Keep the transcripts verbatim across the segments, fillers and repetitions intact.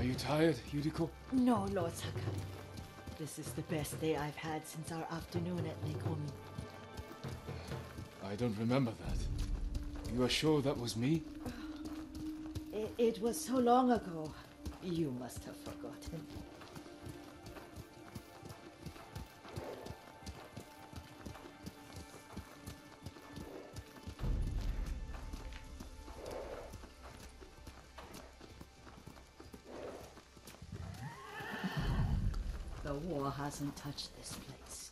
you tired, Yuriko? No, Lord Sakai. This is the best day I've had since our afternoon at Nekomi. I don't remember that. You are sure that was me? It, it was so long ago. You must have forgotten. The war hasn't touched this place.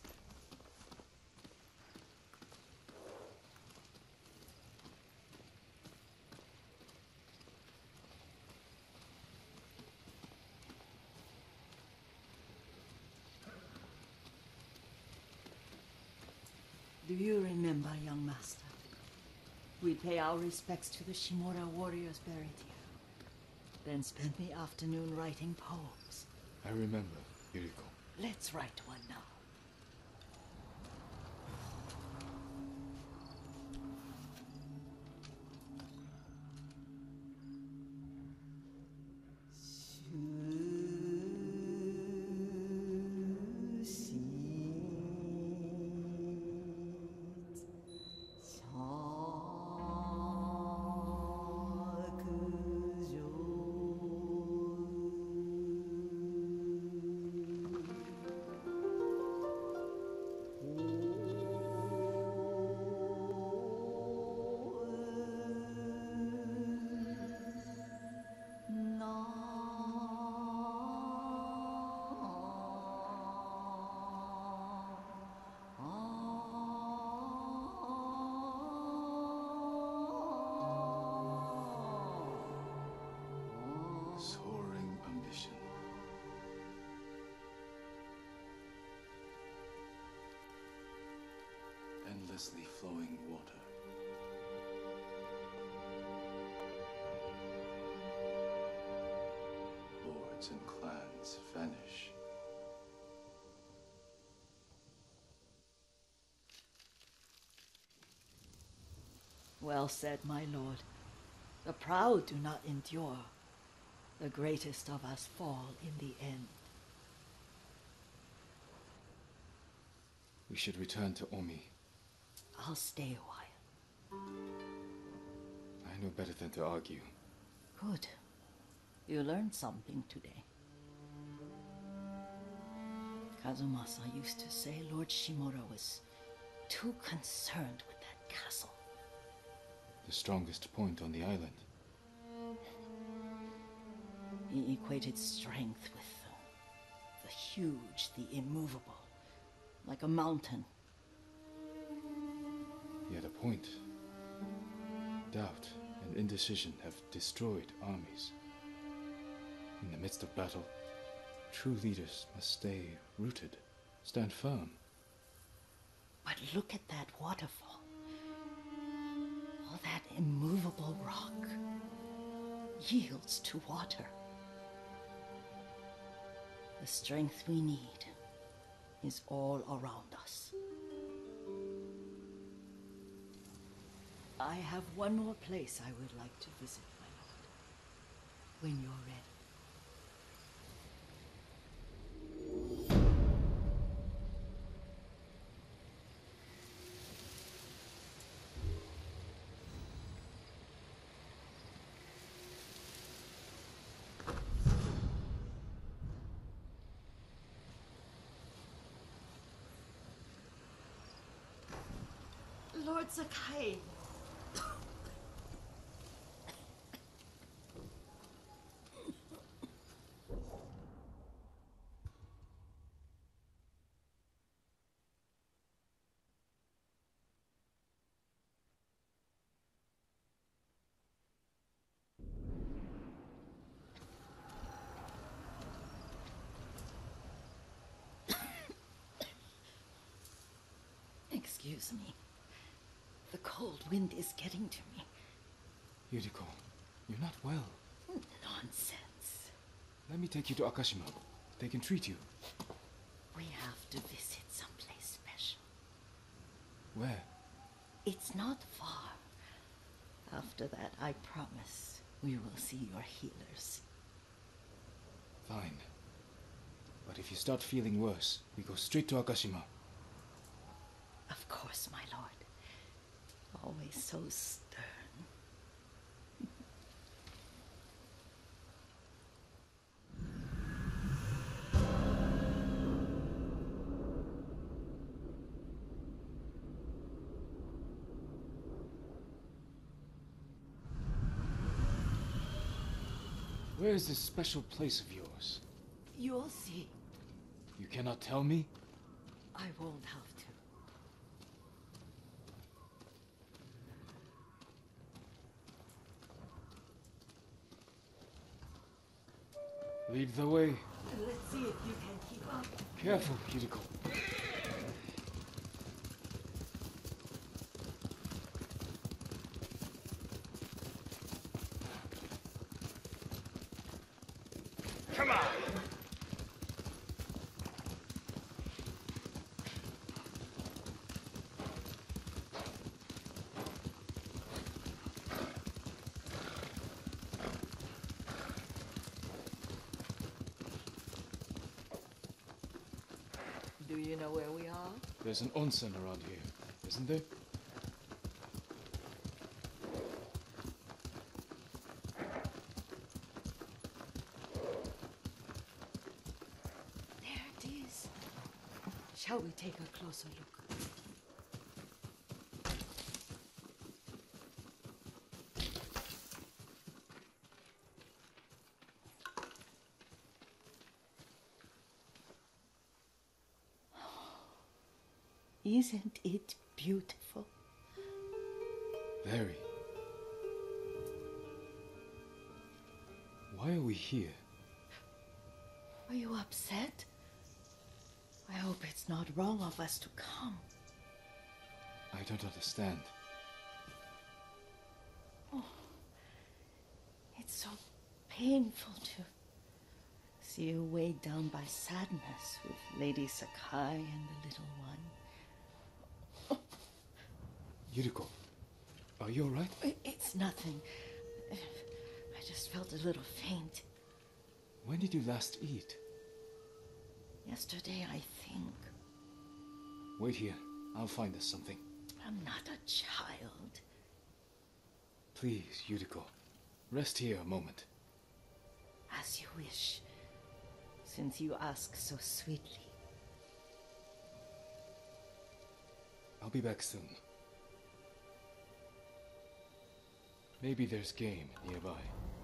Do you remember, young master? We'd pay our respects to the Shimura warriors buried here, then spend the afternoon writing poems. I remember, Yuriko. Let's write one now. Soaring ambition. Endlessly flowing water. Lords and clans vanish. Well said, my lord. The proud do not endure. The greatest of us fall in the end. We should return to Omi. I'll stay a while. I know better than to argue. Good. You learned something today. Kazumasa used to say Lord Shimura was too concerned with that castle. The strongest point on the island. He equated strength with the, the huge, the immovable, like a mountain. He had a point. Doubt and indecision have destroyed armies. In the midst of battle, true leaders must stay rooted, stand firm. But look at that waterfall. All that immovable rock yields to water. The strength we need is all around us. I have one more place I would like to visit, my lord, when you're ready. Lord Sakai. Excuse me. The cold wind is getting to me. Yuriko, you're not well. Nonsense. Let me take you to Akashima. They can treat you. We have to visit someplace special. Where? It's not far. After that, I promise, we will see your healers. If you start feeling worse, we go straight to Akashima. Of course, my lord. Always so stern. Where is this special place of yours? You'll see. You cannot tell me? I won't have to. Lead the way. Let's see if you can keep up. Careful, Yuriko. Come on! Do you know where we are? There's an onsen around here, isn't there? There it is. Shall we take a closer look? Isn't it beautiful? Very. Why are we here? Are you upset? I hope it's not wrong of us to come. I don't understand. Oh, it's so painful to see you weighed down by sadness with Lady Sakai and the little one. Yuriko, are you alright? It's nothing. I just felt a little faint. When did you last eat? Yesterday, I think. Wait here. I'll find us something. I'm not a child. Please, Yuriko. Rest here a moment. As you wish, since you ask so sweetly. I'll be back soon. Maybe there's game nearby.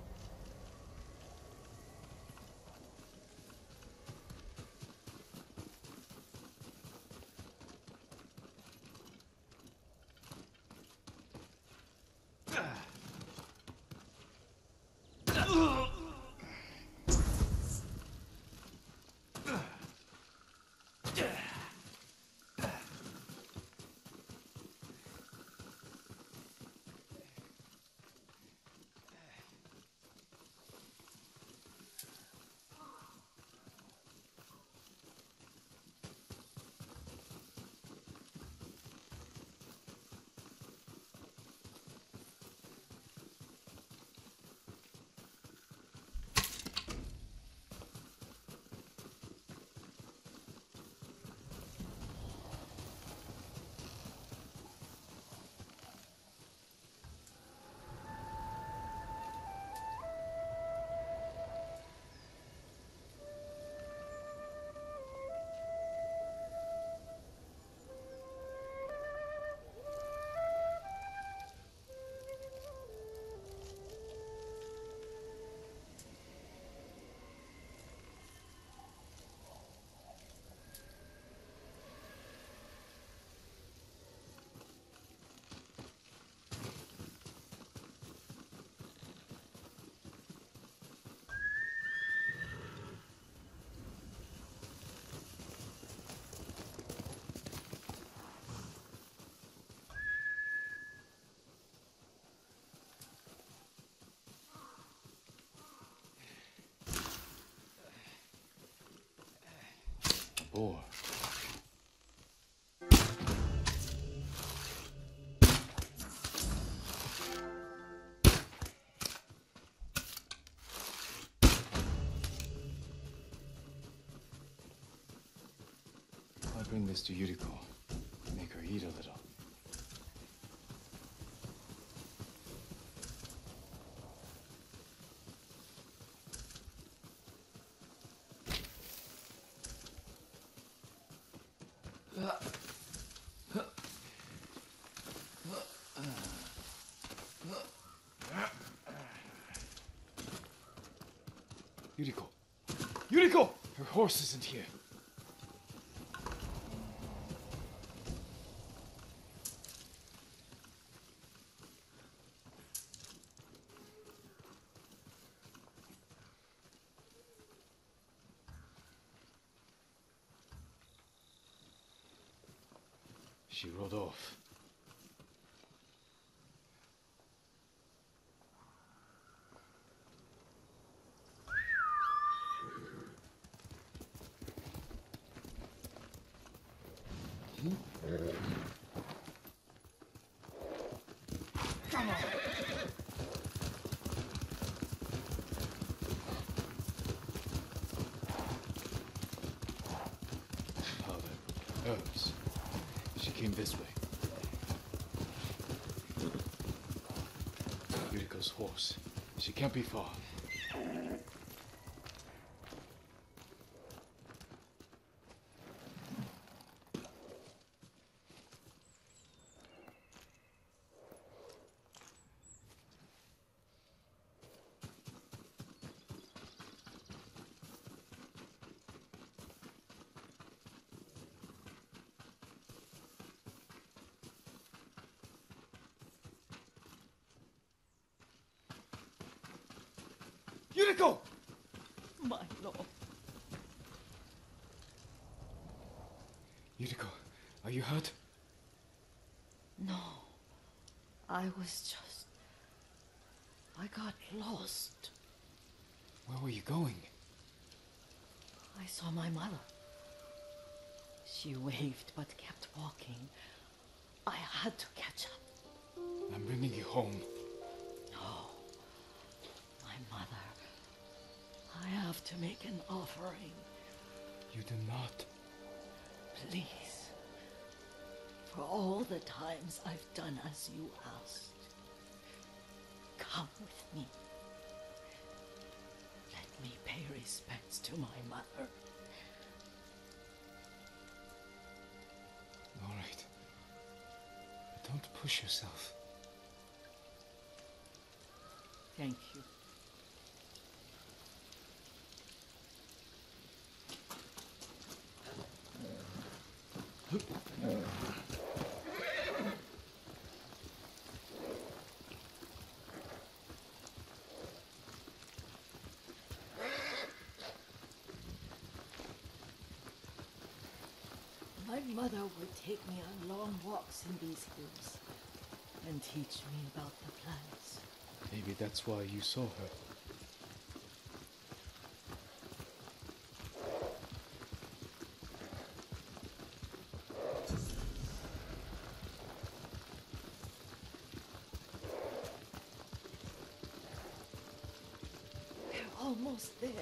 Boar. I'll bring this to Yuriko. Make her eat a little. Yuriko! Yuriko! Her horse isn't here. She rode off. Come on! Powder, herbs. She came this way. Yuriko's horse. She can't be far. Yuriko! My lord. Yuriko, are you hurt? No. I was just... I got lost. Where were you going? I saw my mother. She waved but kept walking. I had to catch up. I'm bringing you home. No. My mother. I have to make an offering. You do not. Please. For all the times I've done as you asked. Come with me. Let me pay respects to my mother. All right. But don't push yourself. Thank you. My mother would take me on long walks in these hills and teach me about the plants. Maybe that's why you saw her. We're almost there.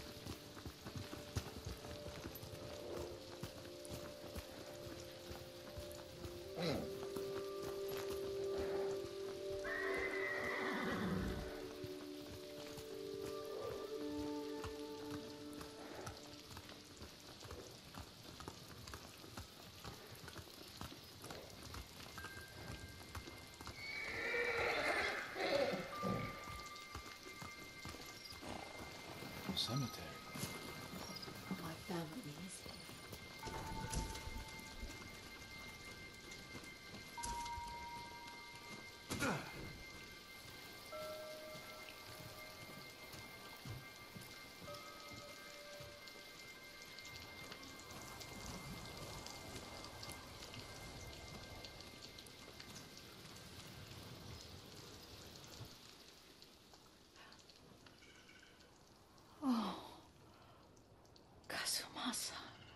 Cemetery. My family is here. Oh, Kazumasa.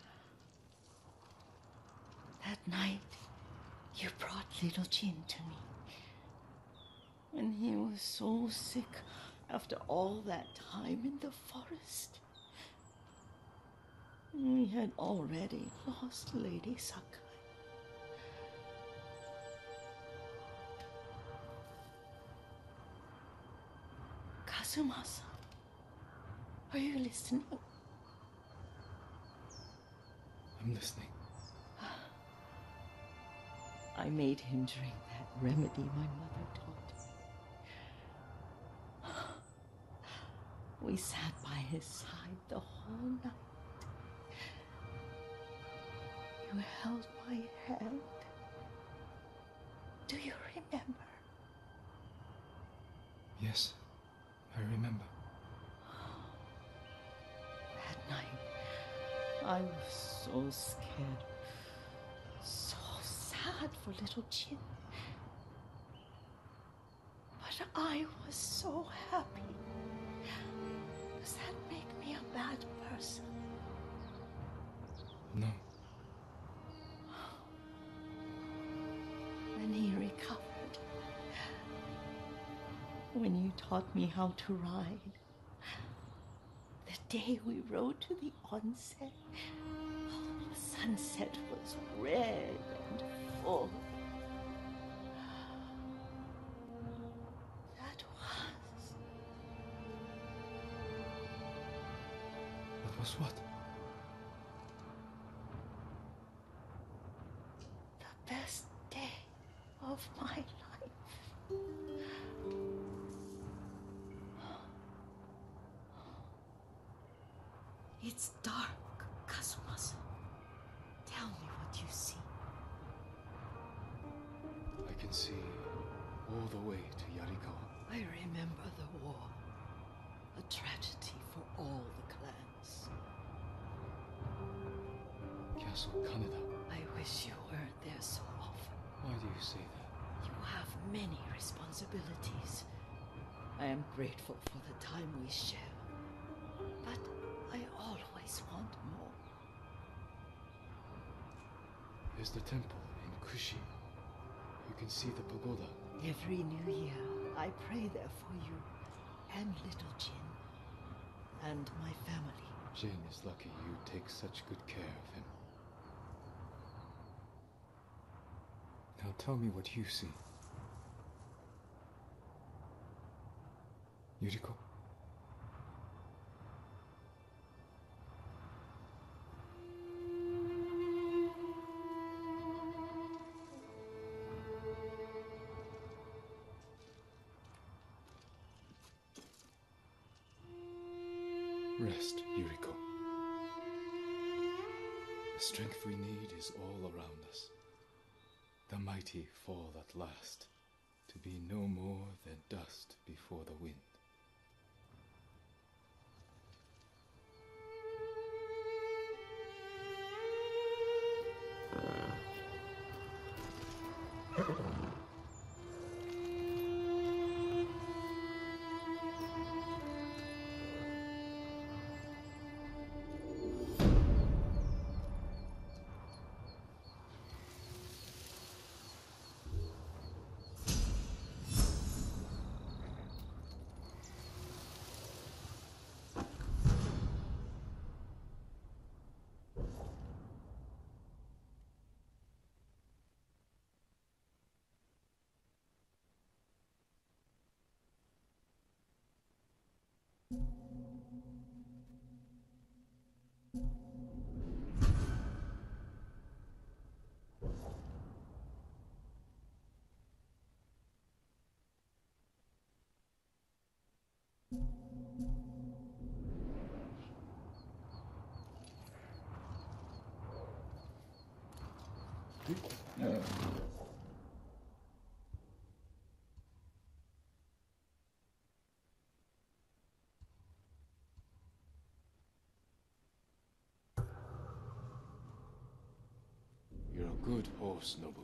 That night, you brought little Jin to me. And he was so sick after all that time in the forest. We had already lost Lady Sakai. Kazumasa, are you listening? I'm listening. I made him drink that remedy my mother taught me. We sat by his side the whole night. You held my hand. Do you remember? Yes, I remember. That night, I was so scared, so sad for little Jin. But I was so happy. Does that make me a bad person? No. When he recovered, when you taught me how to ride, the day we rode to the onsen, the sunset was red and full. That was... That was what? the best day of my life. It's dark, Kazumasa. Tell me what you see. I can see all the way to Yardiegamer. I remember the war. A tragedy for all the clans. Castle Kaneda. I wish you weren't there so often. Why do you say that? You have many responsibilities. I am grateful for the time we share. But I always want more. There's the temple in Kushi. You can see the pagoda. Every new year, I pray there for you and little Jin and my family. Jin is lucky you take such good care of him. Now tell me what you see. Yuriko? Rest, Yuriko. The strength we need is all around us. The mighty fall at last, to be no more than dust before the wind. You're a good horse, Nobu.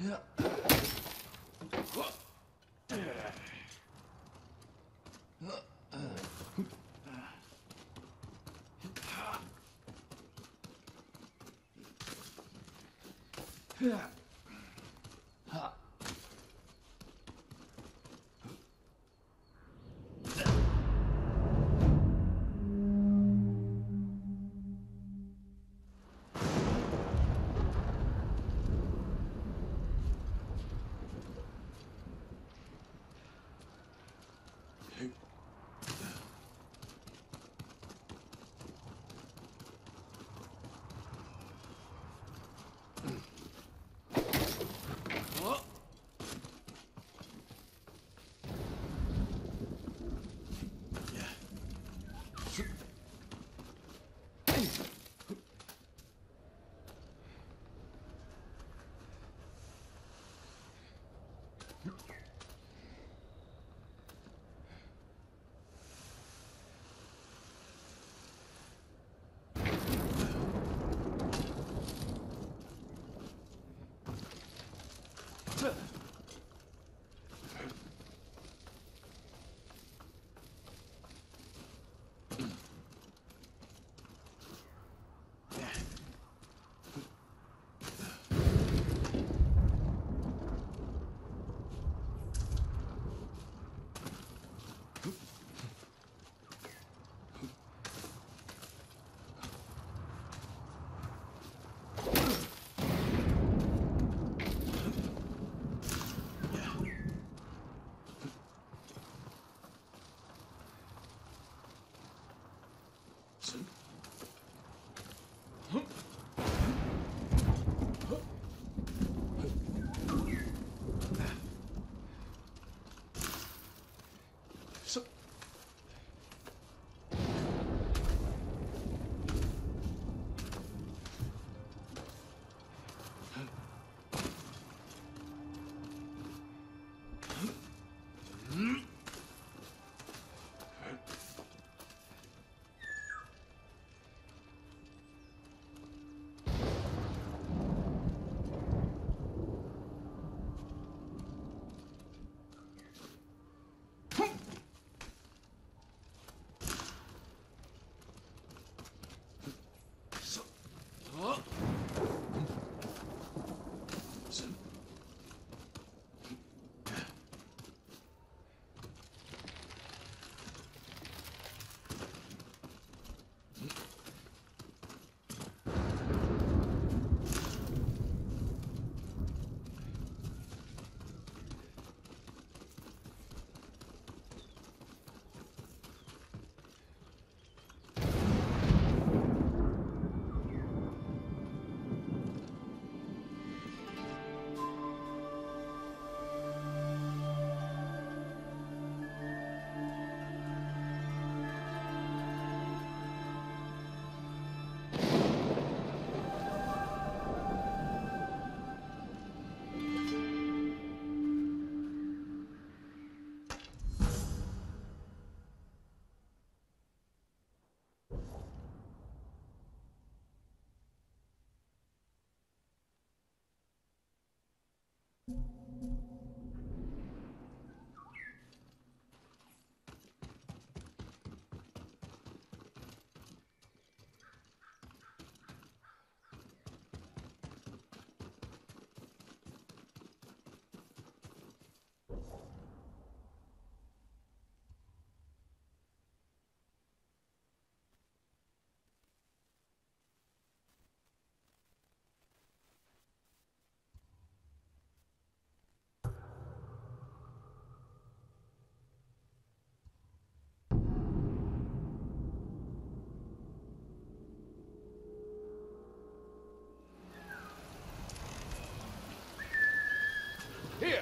Here!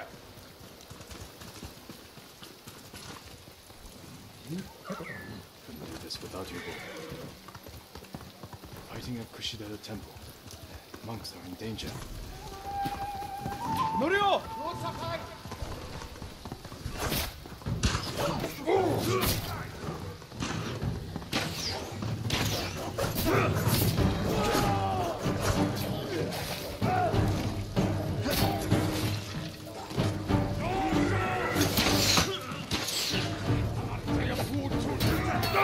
Couldn't do this without you, boy. Fighting at Kushidera Temple. Monks are in danger. Norio!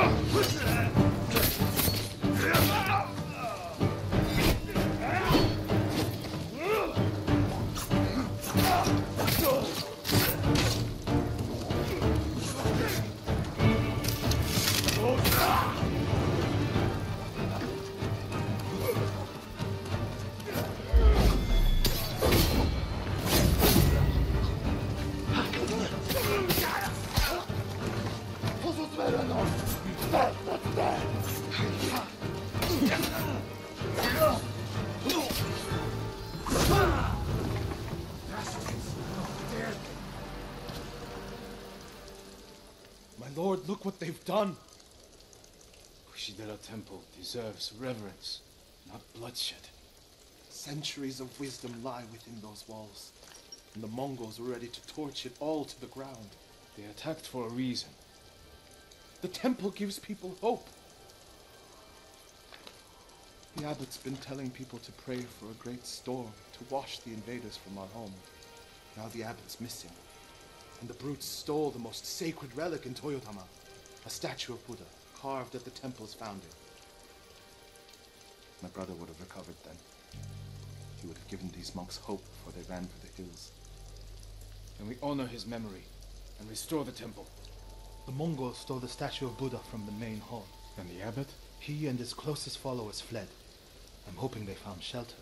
Lord, look what they've done. Kushidera Temple deserves reverence, not bloodshed. Centuries of wisdom lie within those walls, and the Mongols were ready to torch it all to the ground. They attacked for a reason. The temple gives people hope. The abbot's been telling people to pray for a great storm to wash the invaders from our home. Now the abbot's missing, and the brutes stole the most sacred relic in Toyotama, a statue of Buddha carved at the temple's founding. My brother would have recovered then. He would have given these monks hope before they ran for the hills. And we honor his memory and restore the temple. The Mongols stole the statue of Buddha from the main hall. And the abbot? He and his closest followers fled. I'm hoping they found shelter.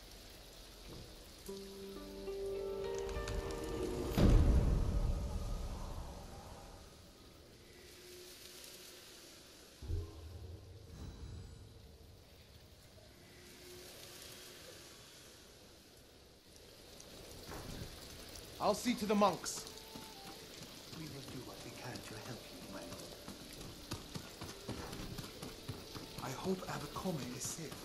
I'll see to the monks. We will do what we can to help you, my lord. I hope Abbot Kome is safe.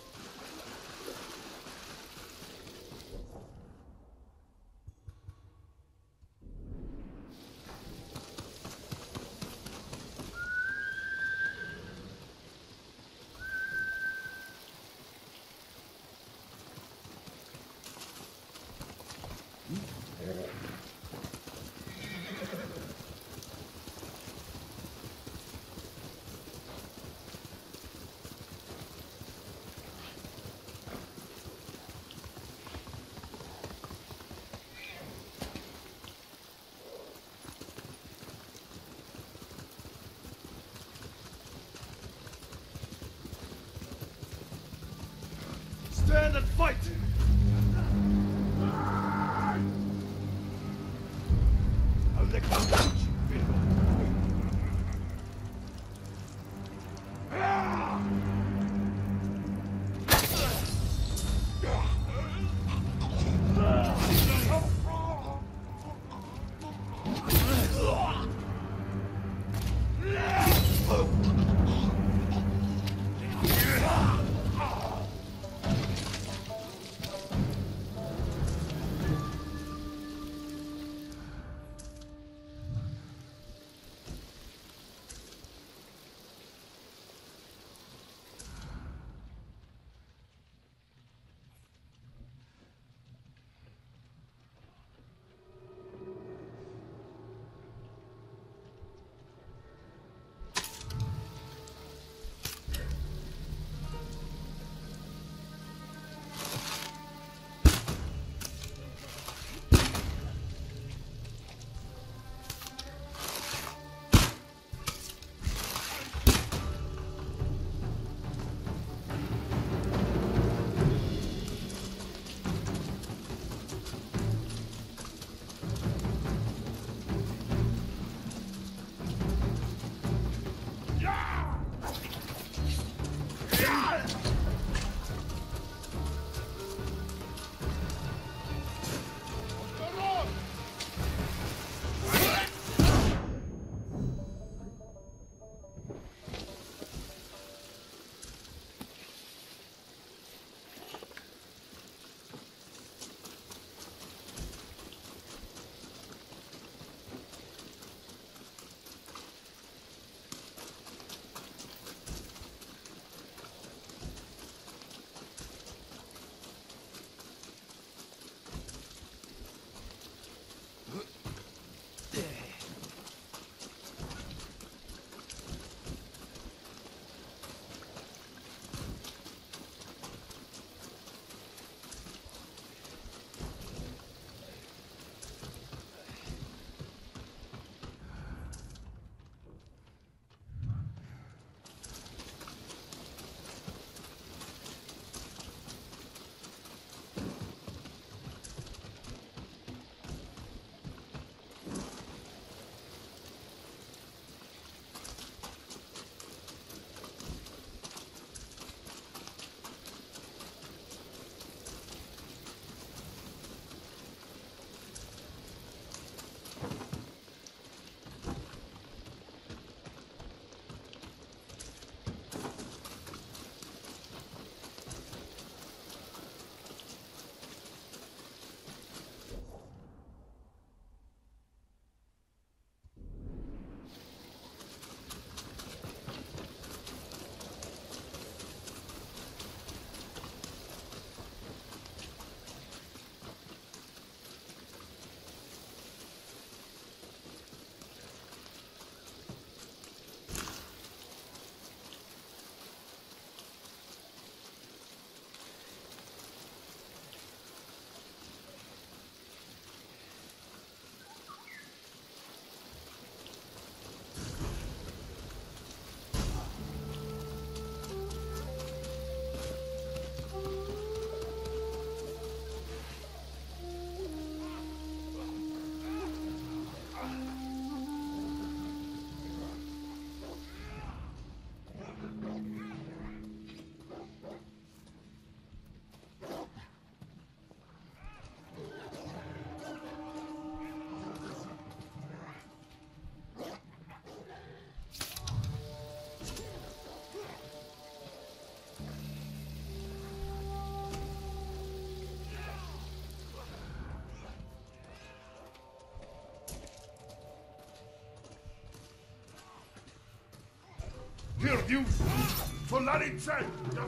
Here, you! Solari check!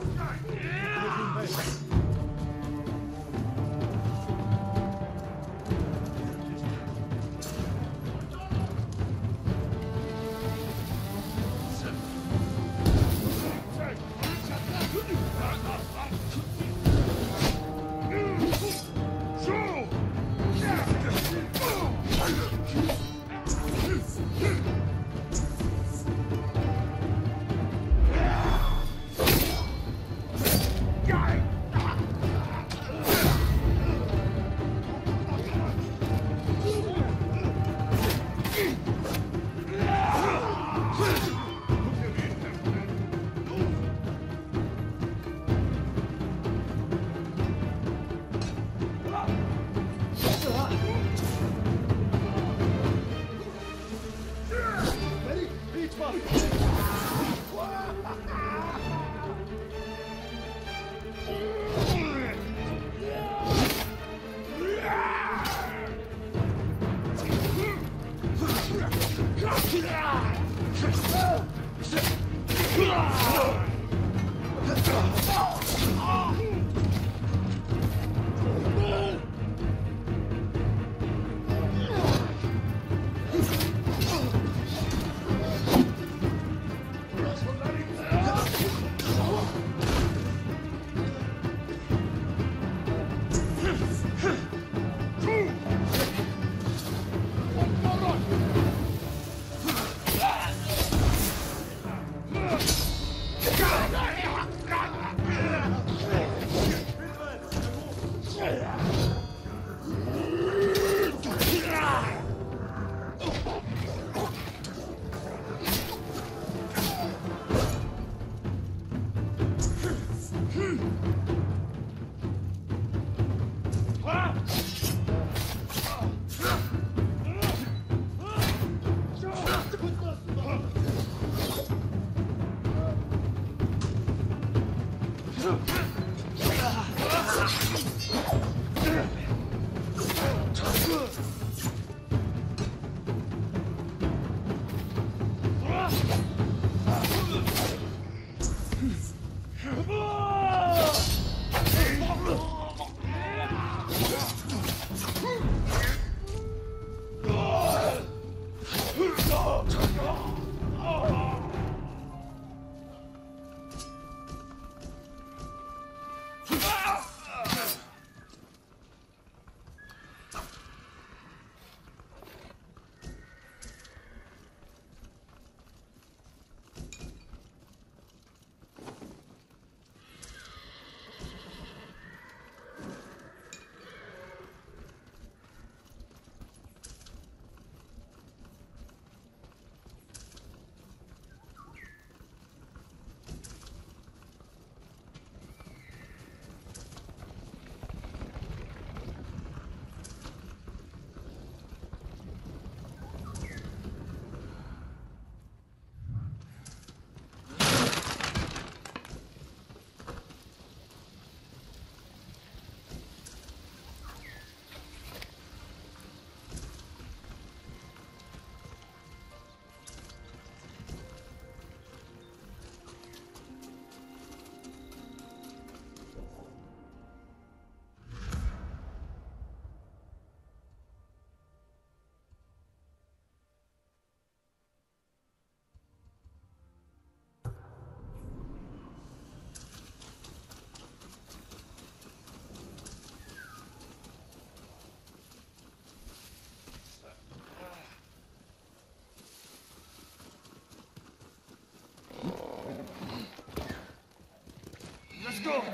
Let's go!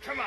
Tsushima!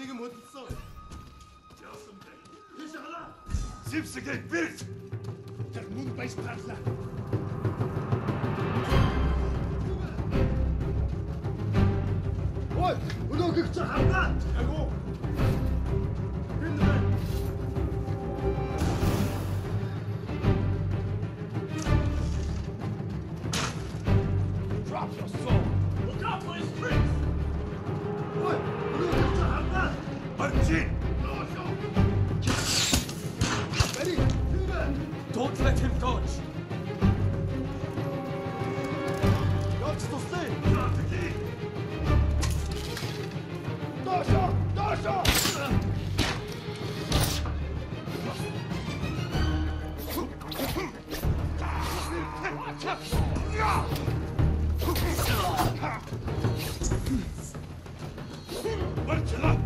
지금 어딨어? Sipsige, wild! Der Mund bei Sprattler! Oi! Und du gehst zur Hammer! Jago! Drop your sword! Look out for his tricks! Oi! Und du gehst zur Hammer! Marcin! Don't let him dodge! Dodge to stay! Dasha! Dasha! Marcela!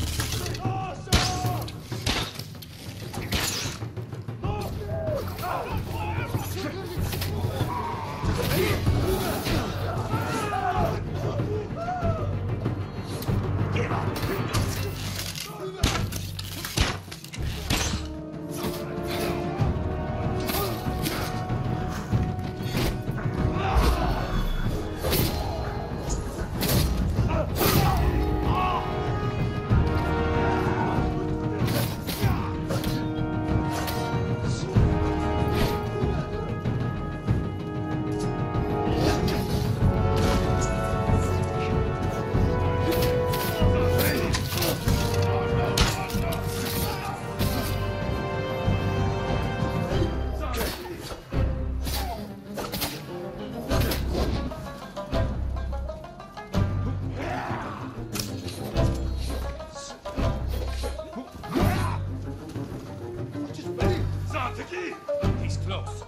He's close.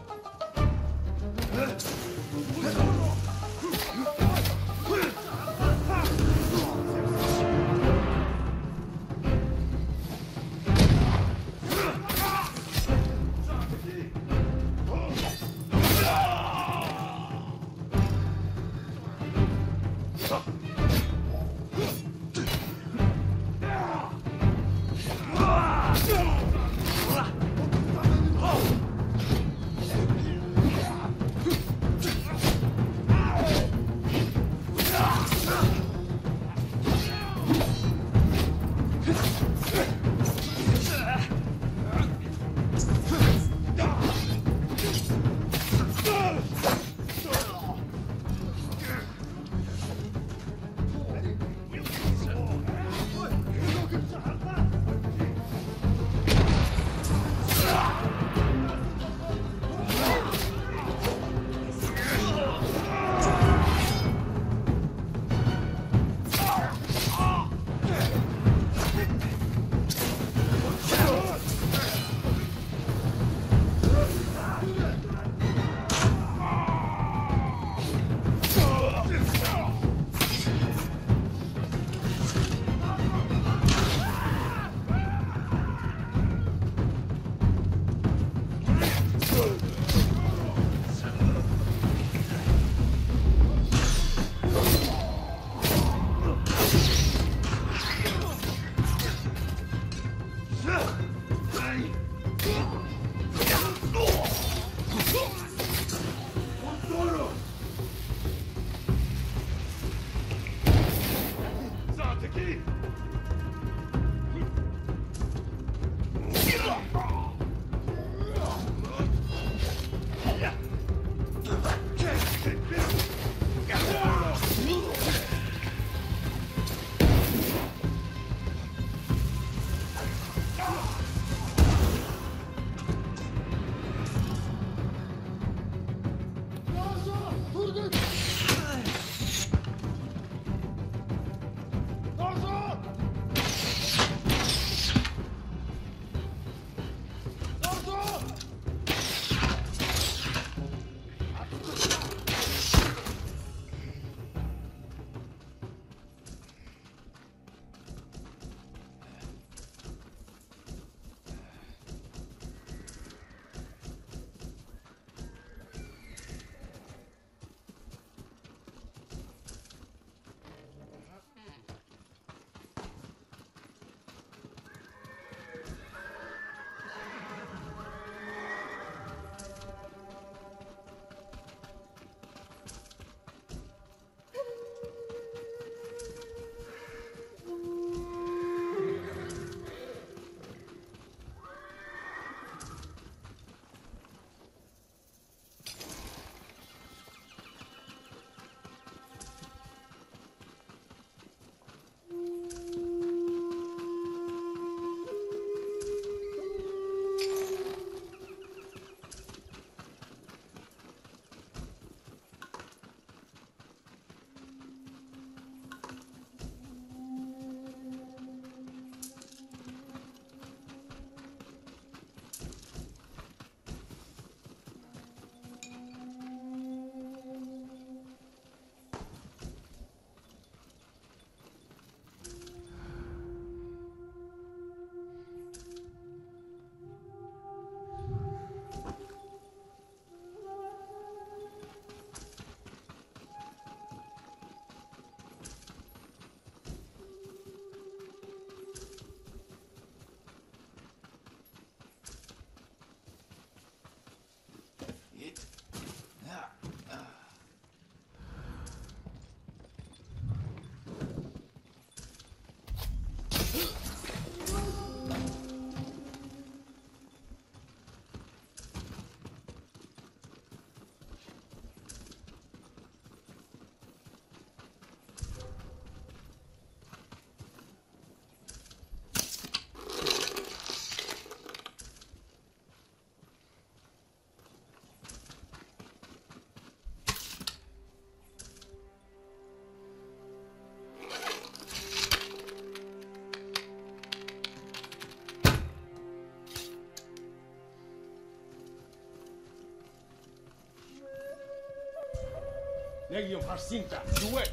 Legion Harsinta, Duet!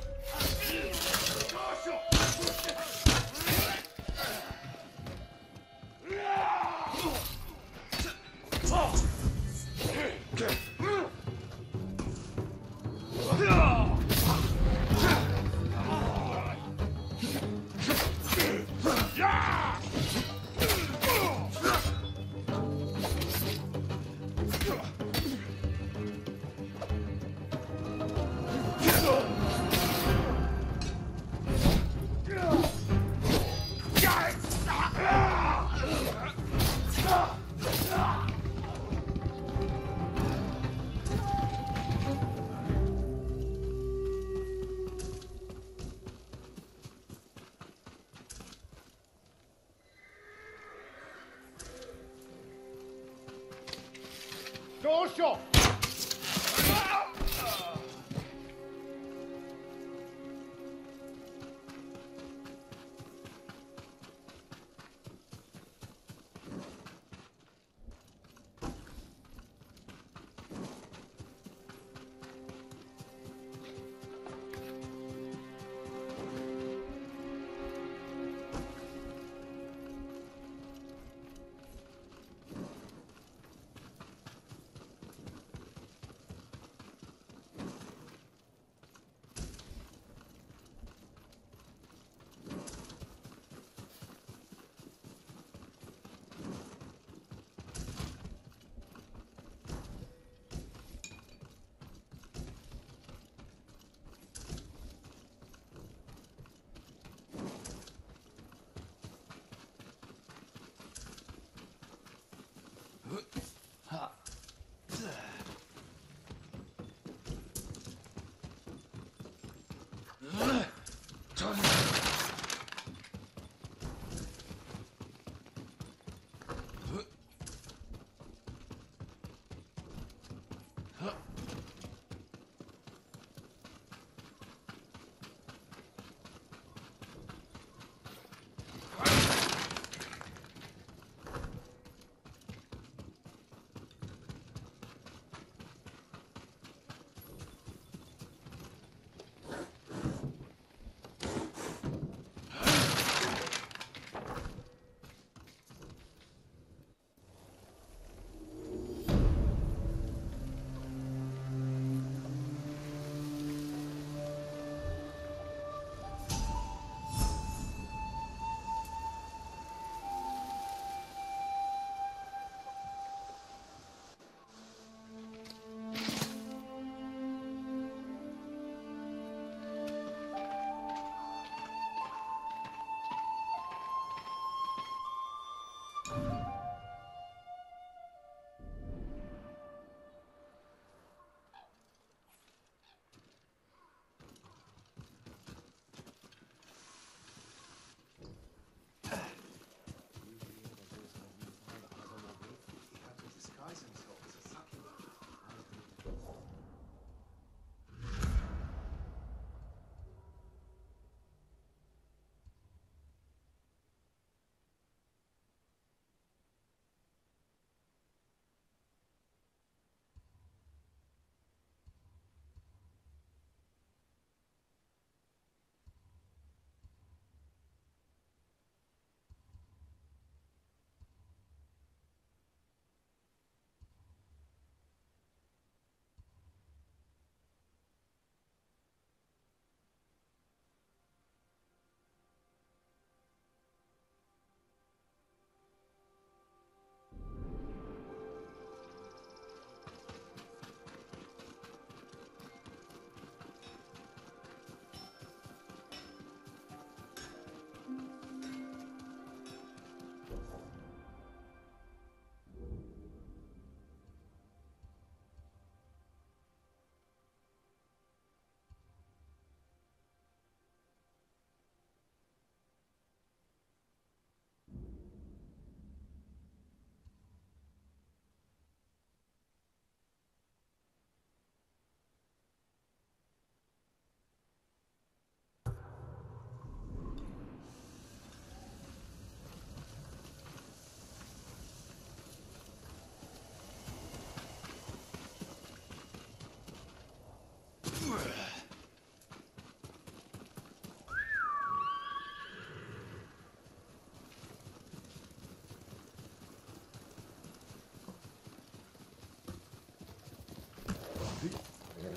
Dosho!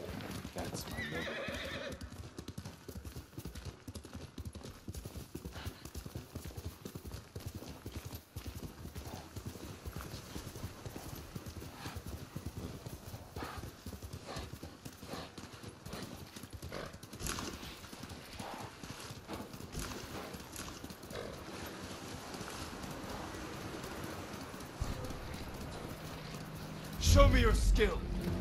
That's my noble. Show me your skill.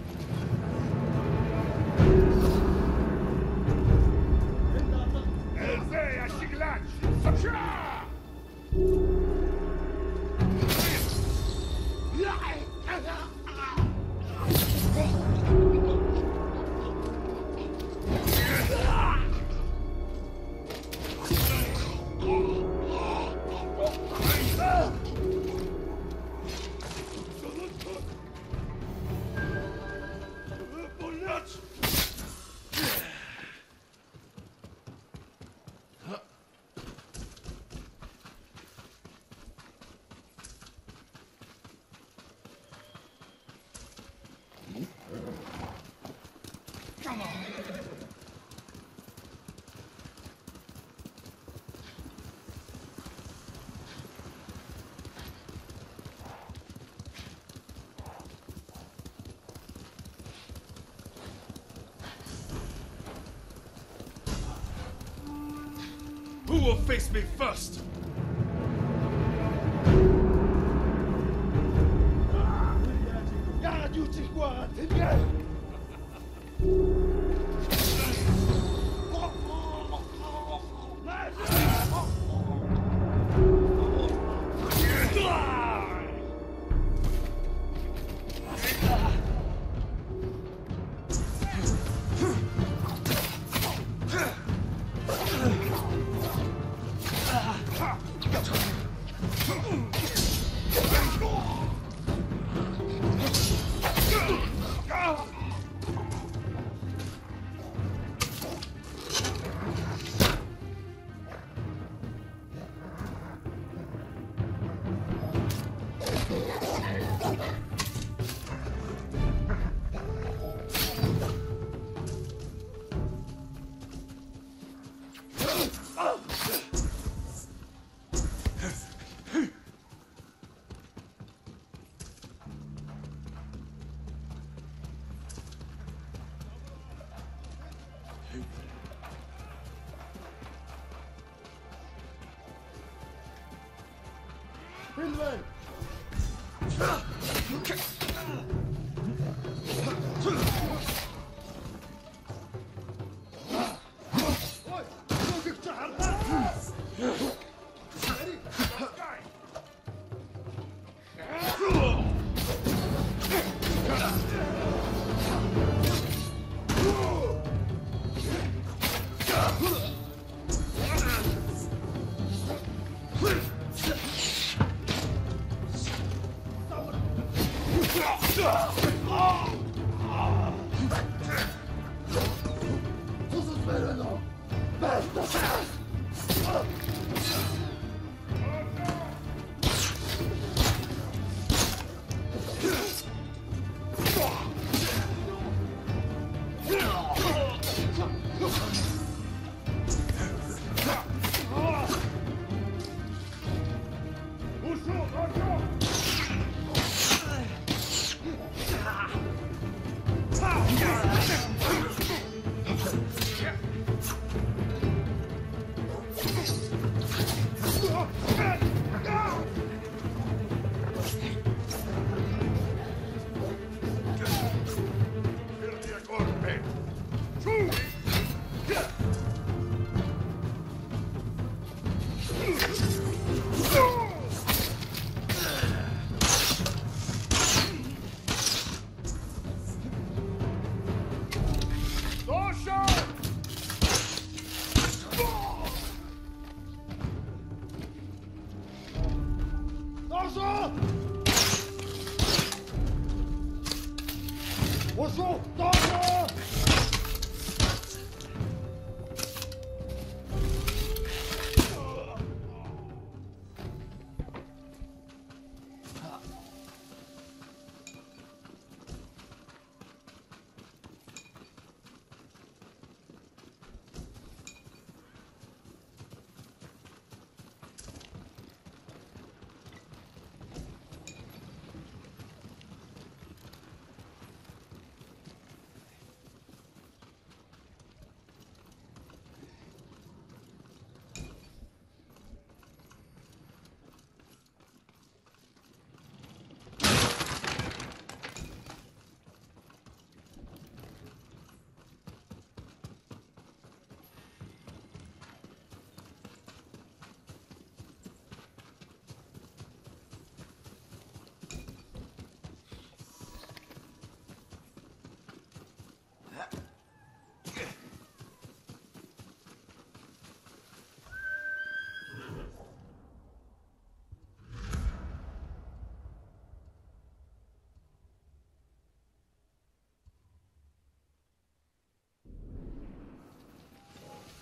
Who will face me first?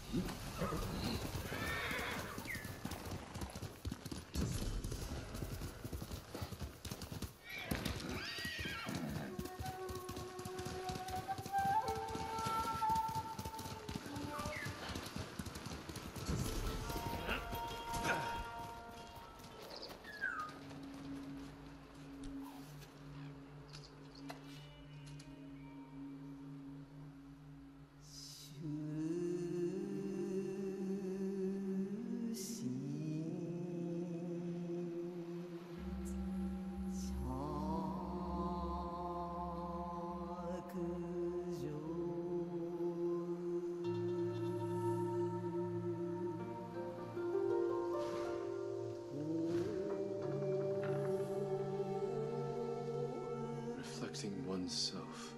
Reflecting oneself.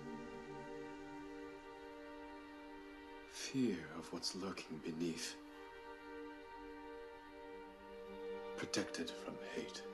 Fear of what's lurking beneath. Protected from hate.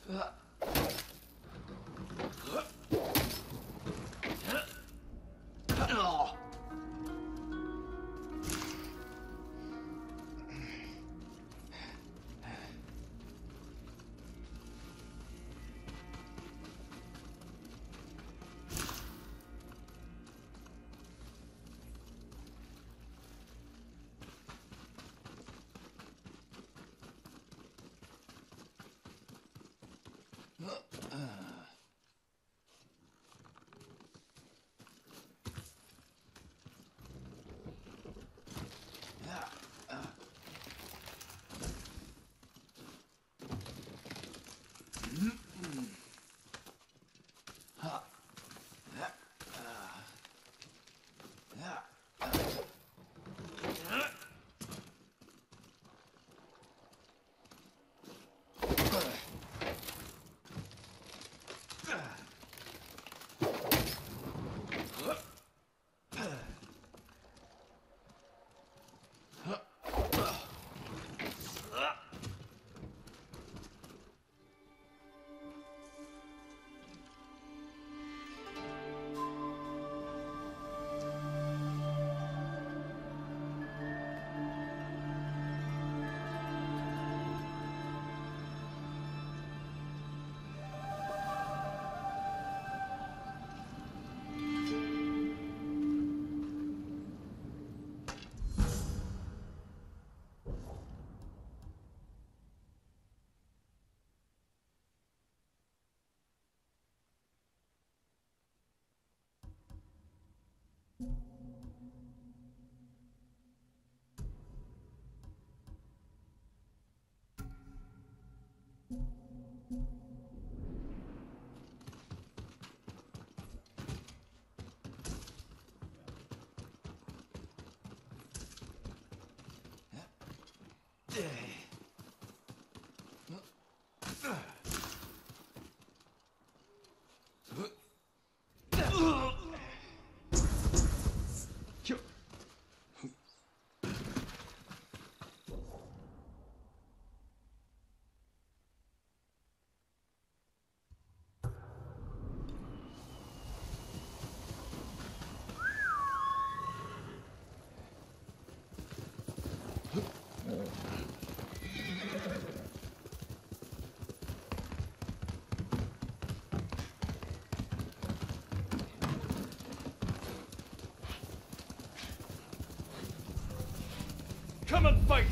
Come and fight!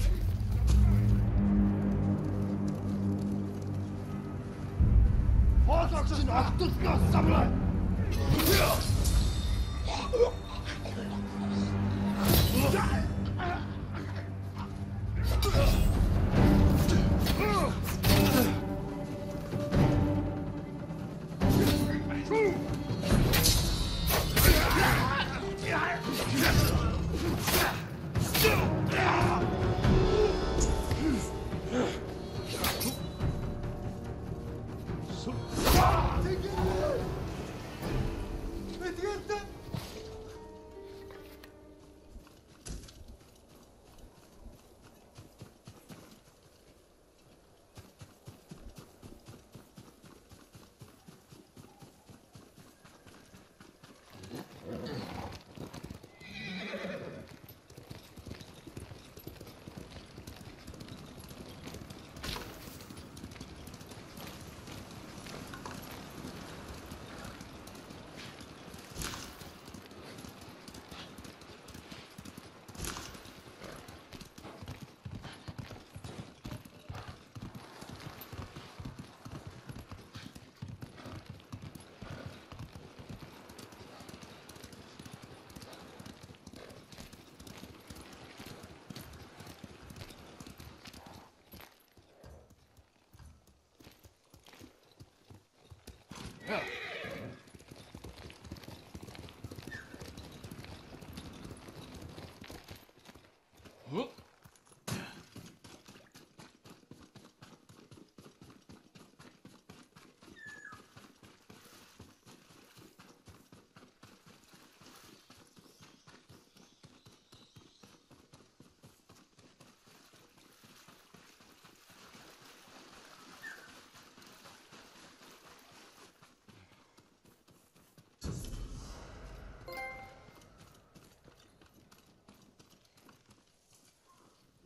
Fortsätzen auf das Schloss sammeln!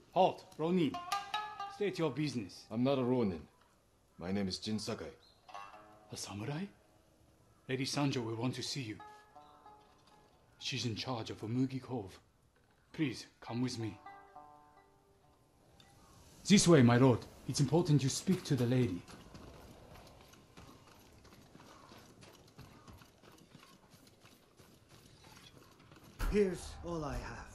Halt, Ronin. State your business. I'm not a Ronin. My name is Jin Sakai. A samurai? Lady Sanjo will want to see you. She's in charge of Umugi Cove. Please, come with me. This way, my lord. It's important you speak to the lady. Here's all I have.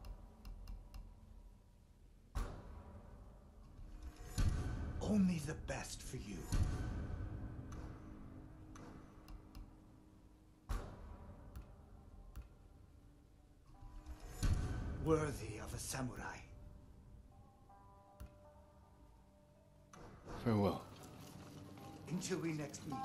Only the best for you. Worthy of a samurai. Farewell. Until we next meet.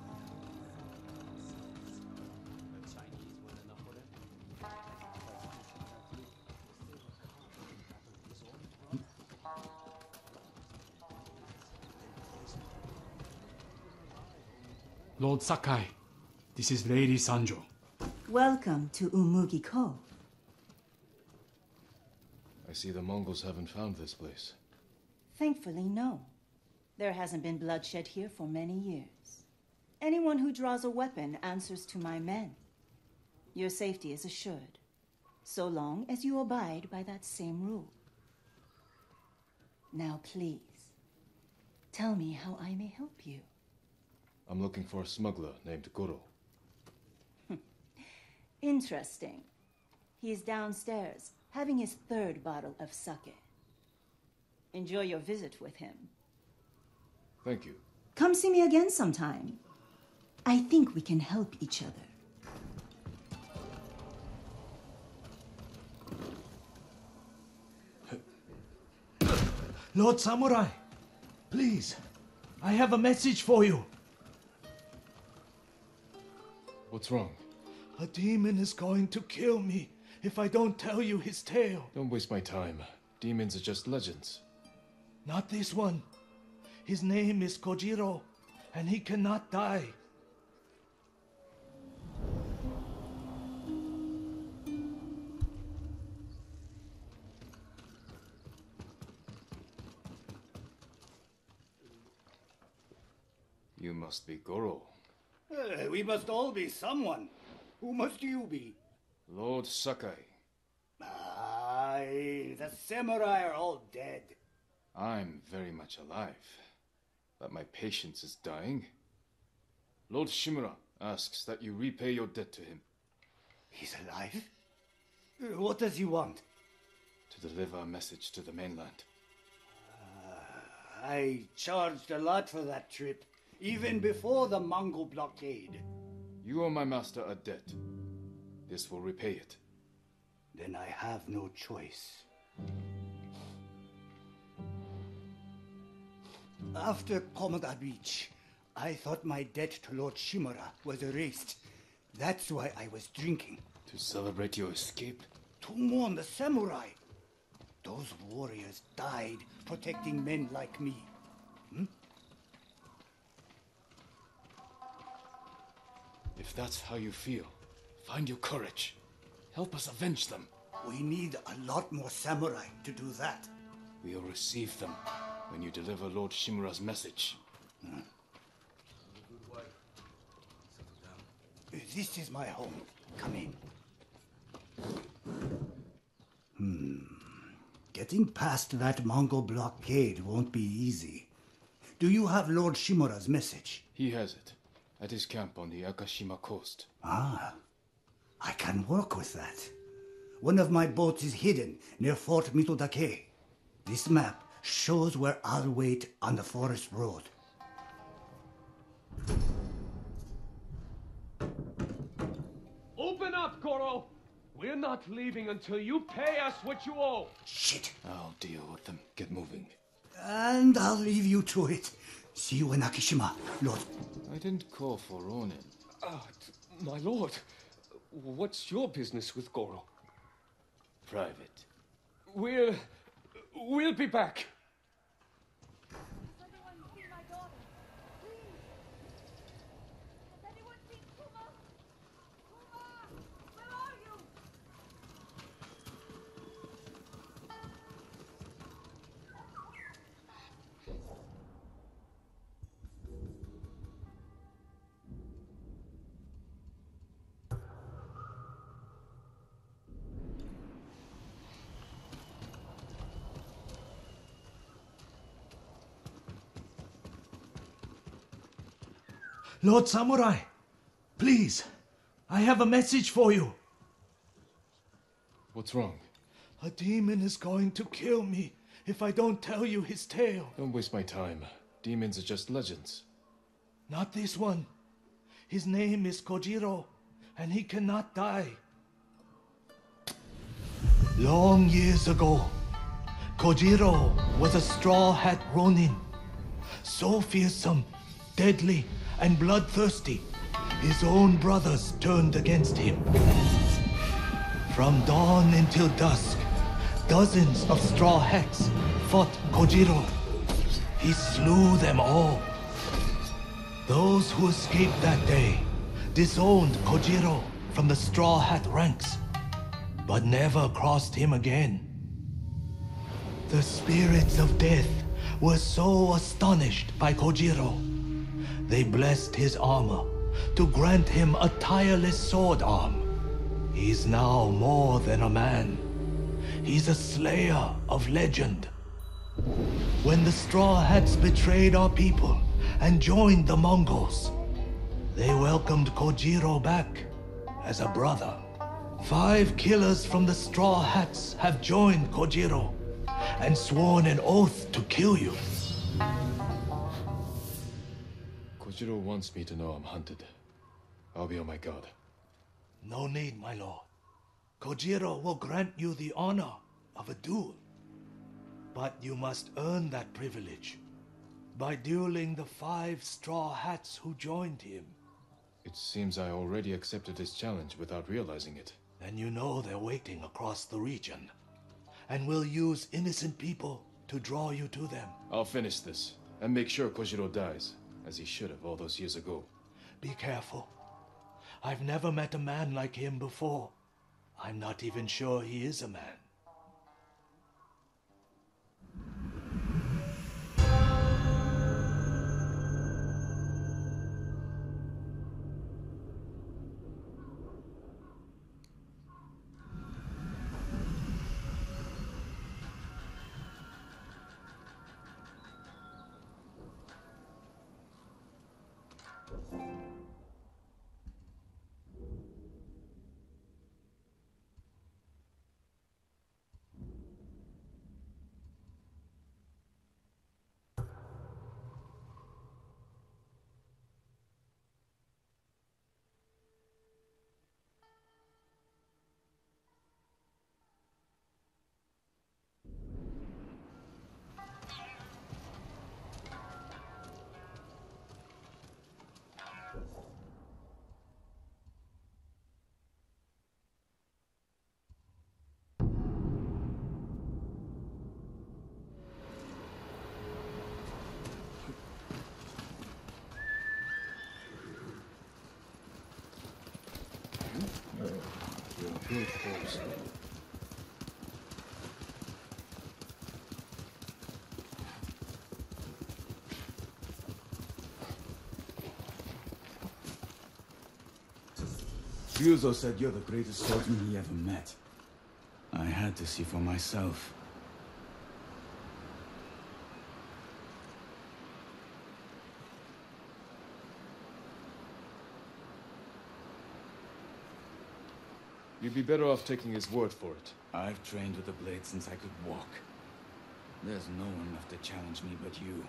Lord Sakai, this is Lady Sanjo. Welcome to Umugi Cove. I see the Mongols haven't found this place. Thankfully, no. There hasn't been bloodshed here for many years. Anyone who draws a weapon answers to my men. Your safety is assured, so long as you abide by that same rule. Now, please, tell me how I may help you. I'm looking for a smuggler named Goro. Interesting. He's downstairs, having his third bottle of sake. Enjoy your visit with him. Thank you. Come see me again sometime. I think we can help each other. Lord Samurai, please, I have a message for you. What's wrong? A demon is going to kill me if I don't tell you his tale. Don't waste my time. Demons are just legends. Not this one. His name is Kojiro, and he cannot die. You must be Goro. Uh, we must all be someone. Who must you be? Lord Sakai. Aye, the samurai are all dead. I'm very much alive, but my patience is dying. Lord Shimura asks that you repay your debt to him. He's alive? Uh, What does he want? To deliver a message to the mainland. Uh, I charged a lot for that trip, even before the Mongol blockade. You owe my master a debt. This will repay it. Then I have no choice. After Komoda Beach, I thought my debt to Lord Shimura was erased. That's why I was drinking. To celebrate your escape? To mourn the samurai. Those warriors died protecting men like me. Hmm? If that's how you feel, find your courage. Help us avenge them. We need a lot more samurai to do that. We'll receive them when you deliver Lord Shimura's message. Hmm. This is my home. Come in. Hmm. Getting past that Mongol blockade won't be easy. Do you have Lord Shimura's message? He has it, at his camp on the Akashima coast. Ah, I can work with that. One of my boats is hidden near Fort Mitodake. This map shows where I'll wait on the forest road. Open up, Goro! We're not leaving until you pay us what you owe. Shit. I'll deal with them. Get moving. And I'll leave you to it. See you in Akishima, Lord. I didn't call for Ronin. Uh, my lord, what's your business with Goro? Private. We'll... we'll be back. Has anyone seen my daughter? Please! Has anyone seen Kuma? Kuma! Where are you? Lord Samurai, please, I have a message for you. What's wrong? A demon is going to kill me if I don't tell you his tale. Don't waste my time. Demons are just legends. Not this one. His name is Kojiro, and he cannot die. Long years ago, Kojiro was a Straw Hat Ronin. So fearsome, deadly, and bloodthirsty, his own brothers turned against him. From dawn until dusk, dozens of Straw Hats fought Kojiro. He slew them all. Those who escaped that day disowned Kojiro from the Straw Hat ranks, but never crossed him again. The spirits of death were so astonished by Kojiro, they blessed his armor to grant him a tireless sword arm. He's now more than a man. He's a slayer of legend. When the Straw Hats betrayed our people and joined the Mongols, they welcomed Kojiro back as a brother. Five killers from the Straw Hats have joined Kojiro and sworn an oath to kill you. Kojiro wants me to know I'm hunted. I'll be on my guard. No need, my lord. Kojiro will grant you the honor of a duel. But you must earn that privilege by dueling the five Straw Hats who joined him. It seems I already accepted his challenge without realizing it. Then you know they're waiting across the region, and will use innocent people to draw you to them. I'll finish this, and make sure Kojiro dies, as he should have all those years ago. Be careful. I've never met a man like him before. I'm not even sure he is a man. Good horse. Ryuzo said you're the greatest swordsman he ever met. I had to see for myself. You'd be better off taking his word for it. I've trained with the blade since I could walk. There's no one left to challenge me but you.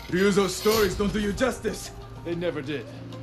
Ryuzo's stories don't do you justice. They never did.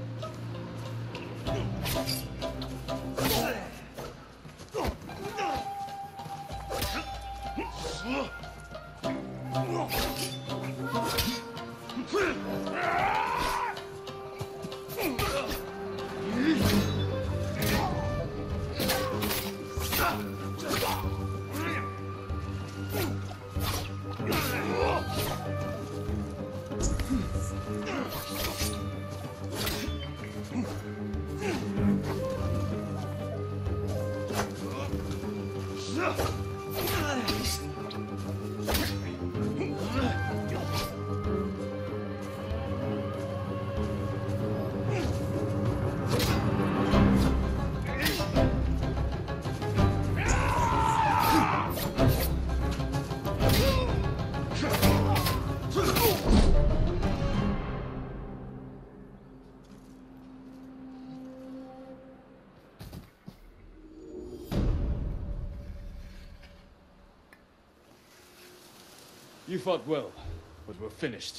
You fought well, but we're finished.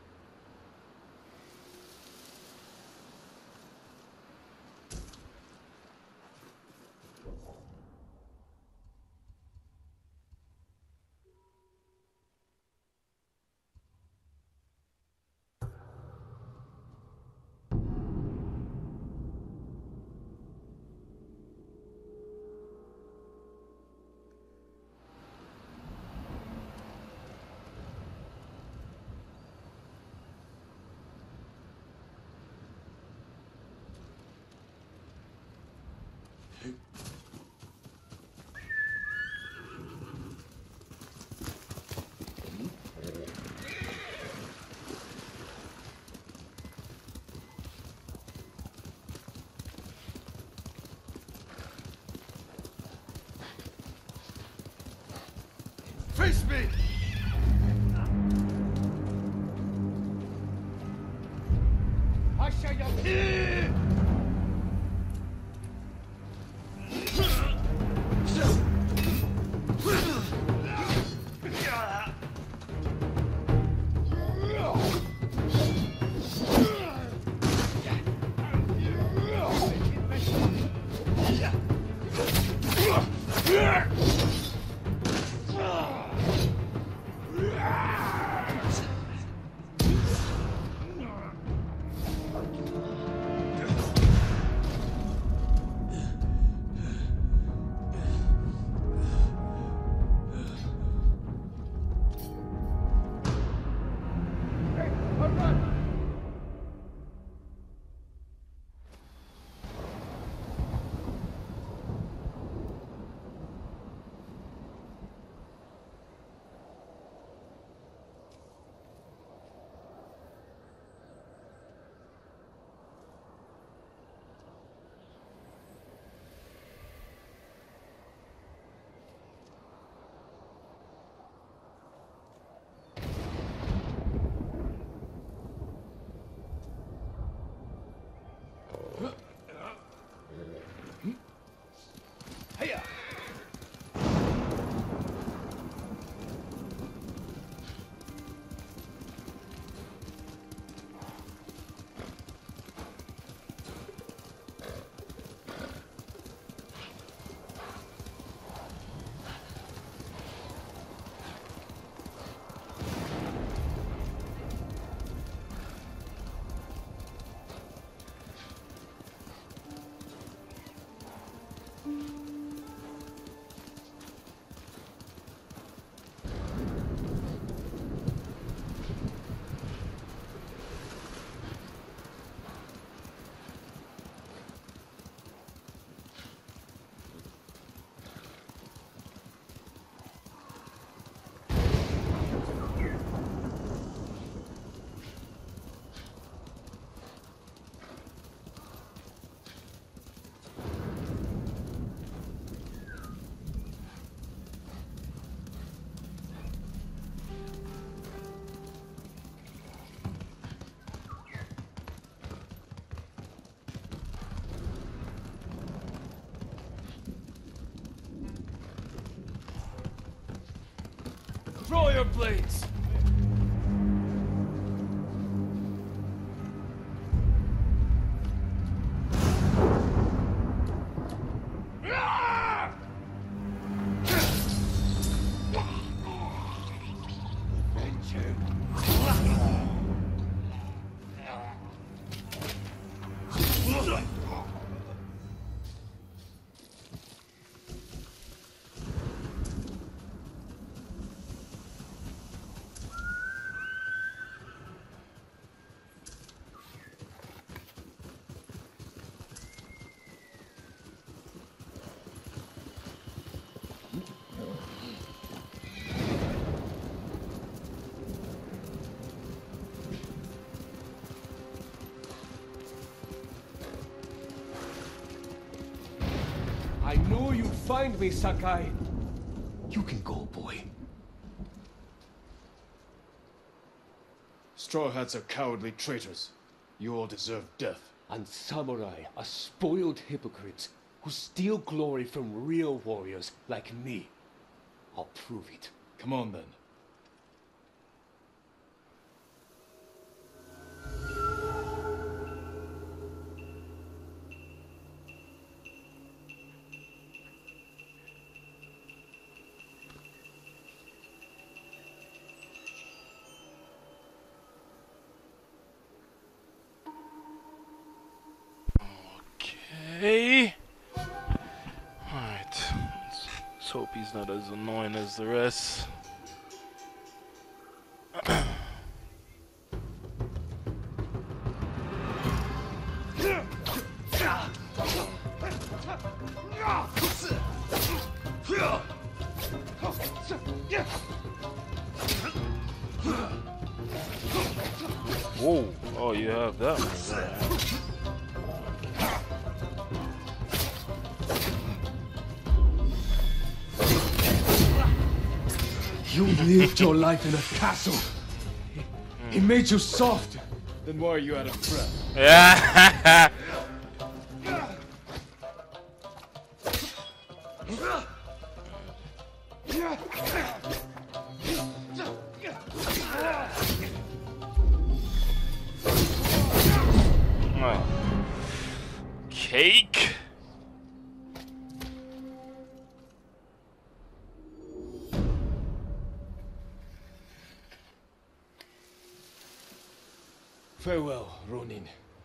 Face me! I shall you. Draw your blades! find me, Sakai. You can go, boy. Straw Hats are cowardly traitors. You all deserve death. And samurai are spoiled hypocrites who steal glory from real warriors like me. I'll prove it. Come on then. Okay. Alright. Let's hope he's not as annoying as the rest. Whoa. Oh, you have that one. Right. You lived your life in a castle. He, he made you soft. Then why are you out of breath? Yeah. Cake. Farewell, Ronin.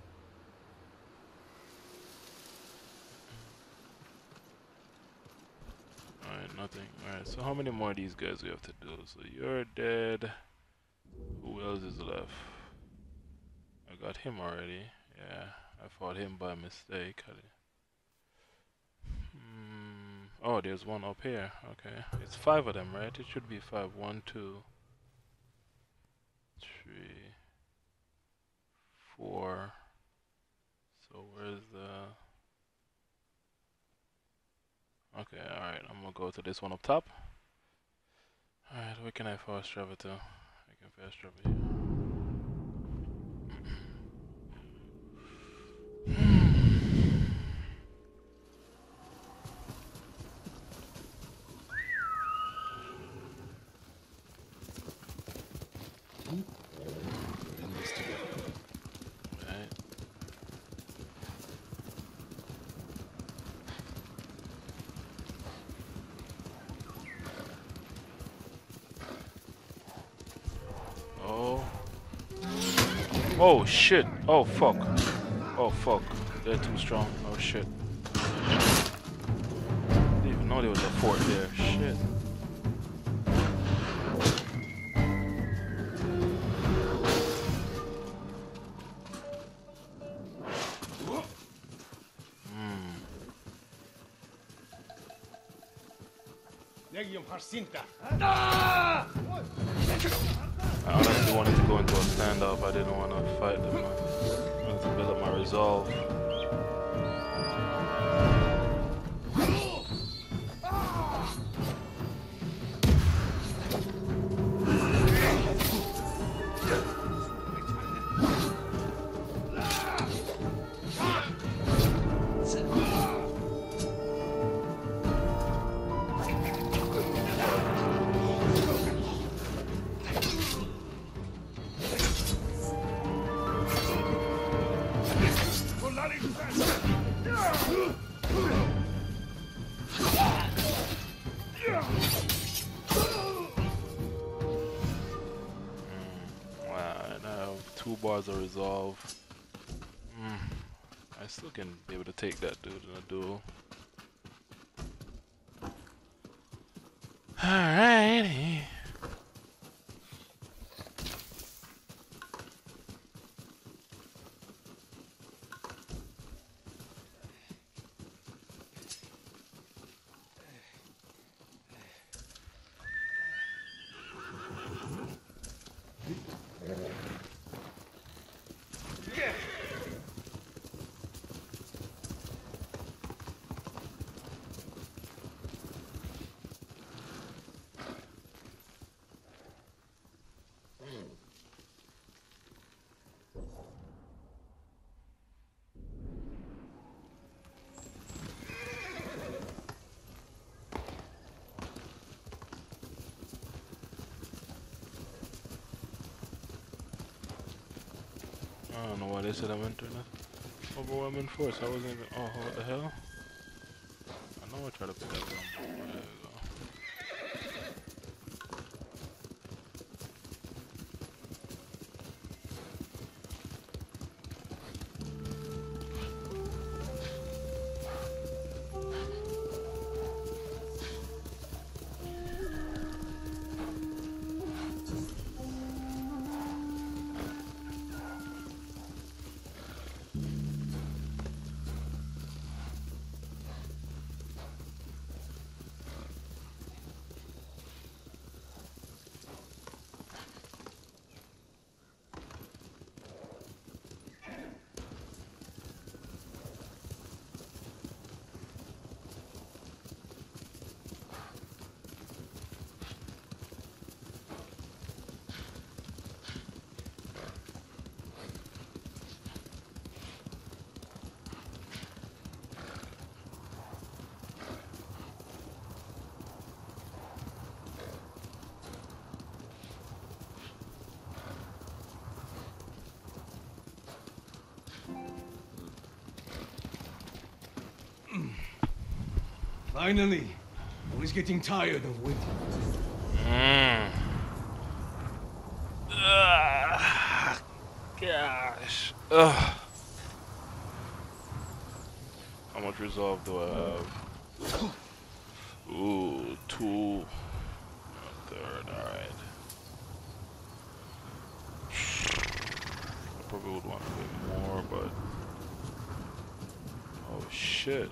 Alright, nothing. Alright, so how many more of these guys we have to do? So you're dead. Who else is left? I got him already. Yeah, I fought him by mistake. Hmm. Oh, there's one up here. Okay. It's five of them, right? It should be five. One, two, three, four. So where's the... Okay, alright, I'm gonna go to this one up top. Alright, where can I fast travel to? I can fast travel here. Alright. Oh. Oh shit. Oh fuck. Oh fuck. They're too strong. Oh shit. Didn't even know there was a fort there. Shit. I honestly wanted to go into a standoff. I didn't want to fight them. I wanted to build up my resolve. Bars of resolve. Mm, I still can be able to take that dude in a duel. Alrighty. I don't know why they said I'm entering a overwhelming force. I wasn't even. Oh, what the hell? I know I tried to pick up them. There we go. Finally! I was getting tired of waiting. Mm. Ugh. Gosh. Ugh. How much resolve do I have? Ooh, two. A third, alright. I probably would want a bit more, but. Oh shit.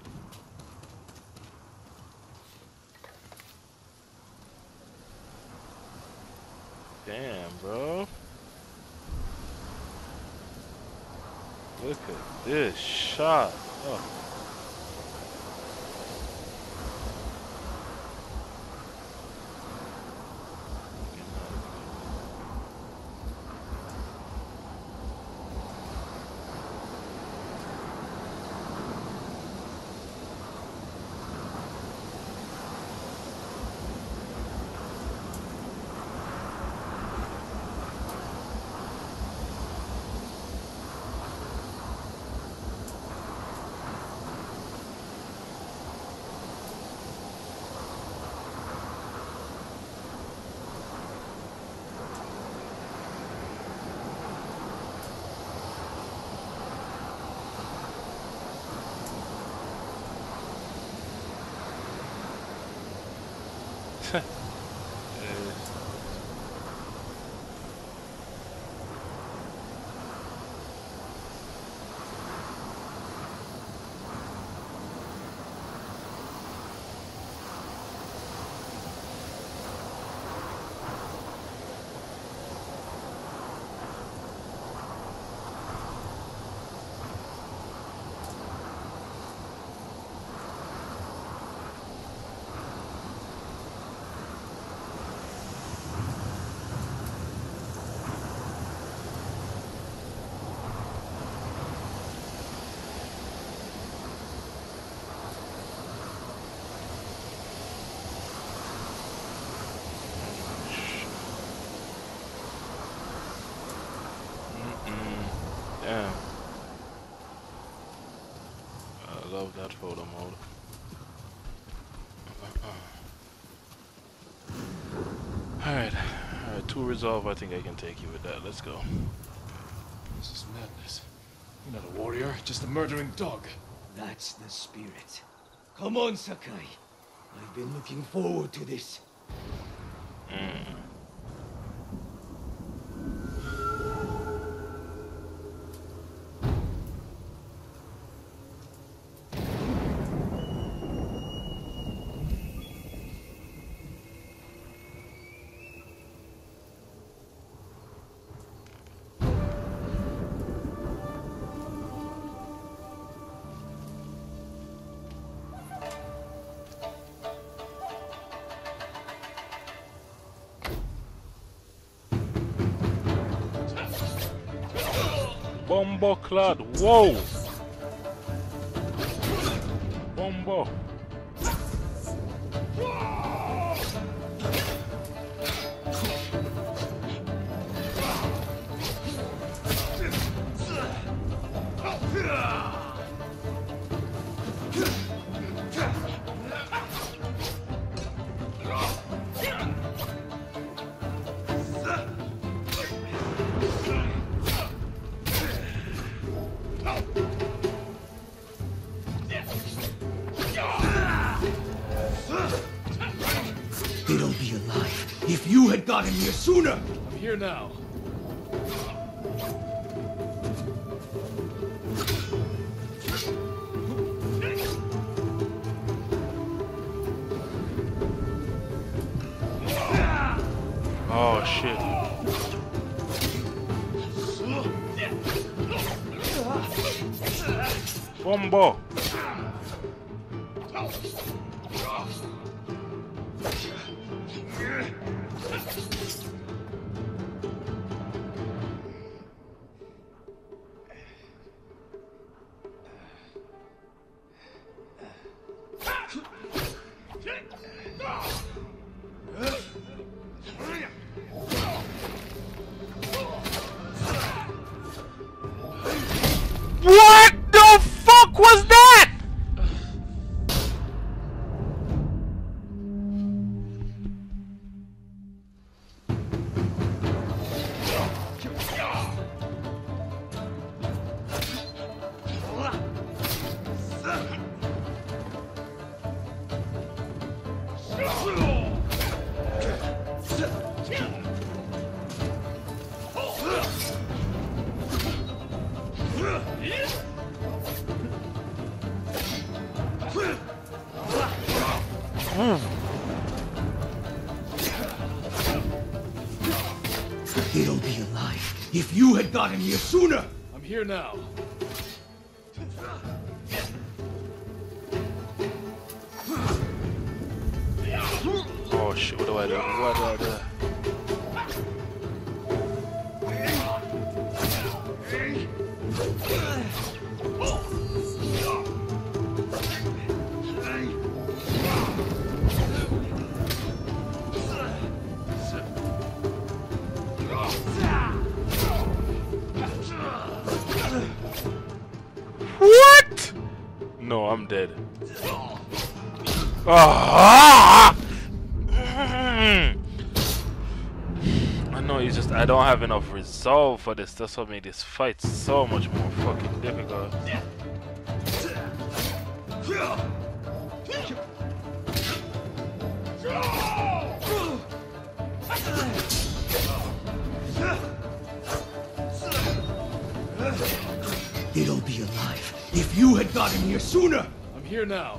Damn, bro. Look at this shot. Oh. Damn. I love that photo mode. Alright. Alright, two resolve. I think I can take you with that. Let's go. This is madness. You're not a warrior, just a murdering dog. That's the spirit. Come on, Sakai. I've been looking forward to this. Mm. Bombo clad. Whoa! Bombo. had gotten here sooner! I'm here now. Oh shit. Bombo. What the fuck was that? He'll be alive if you had gotten here sooner! I'm here now. Oh shit, what do I do? What do I do? What? No, I'm dead. Ah! I know it's just I don't have enough resolve for this. That's what made this fight so much more fucking difficult. It'll be alive if you had gotten here sooner! I'm here now.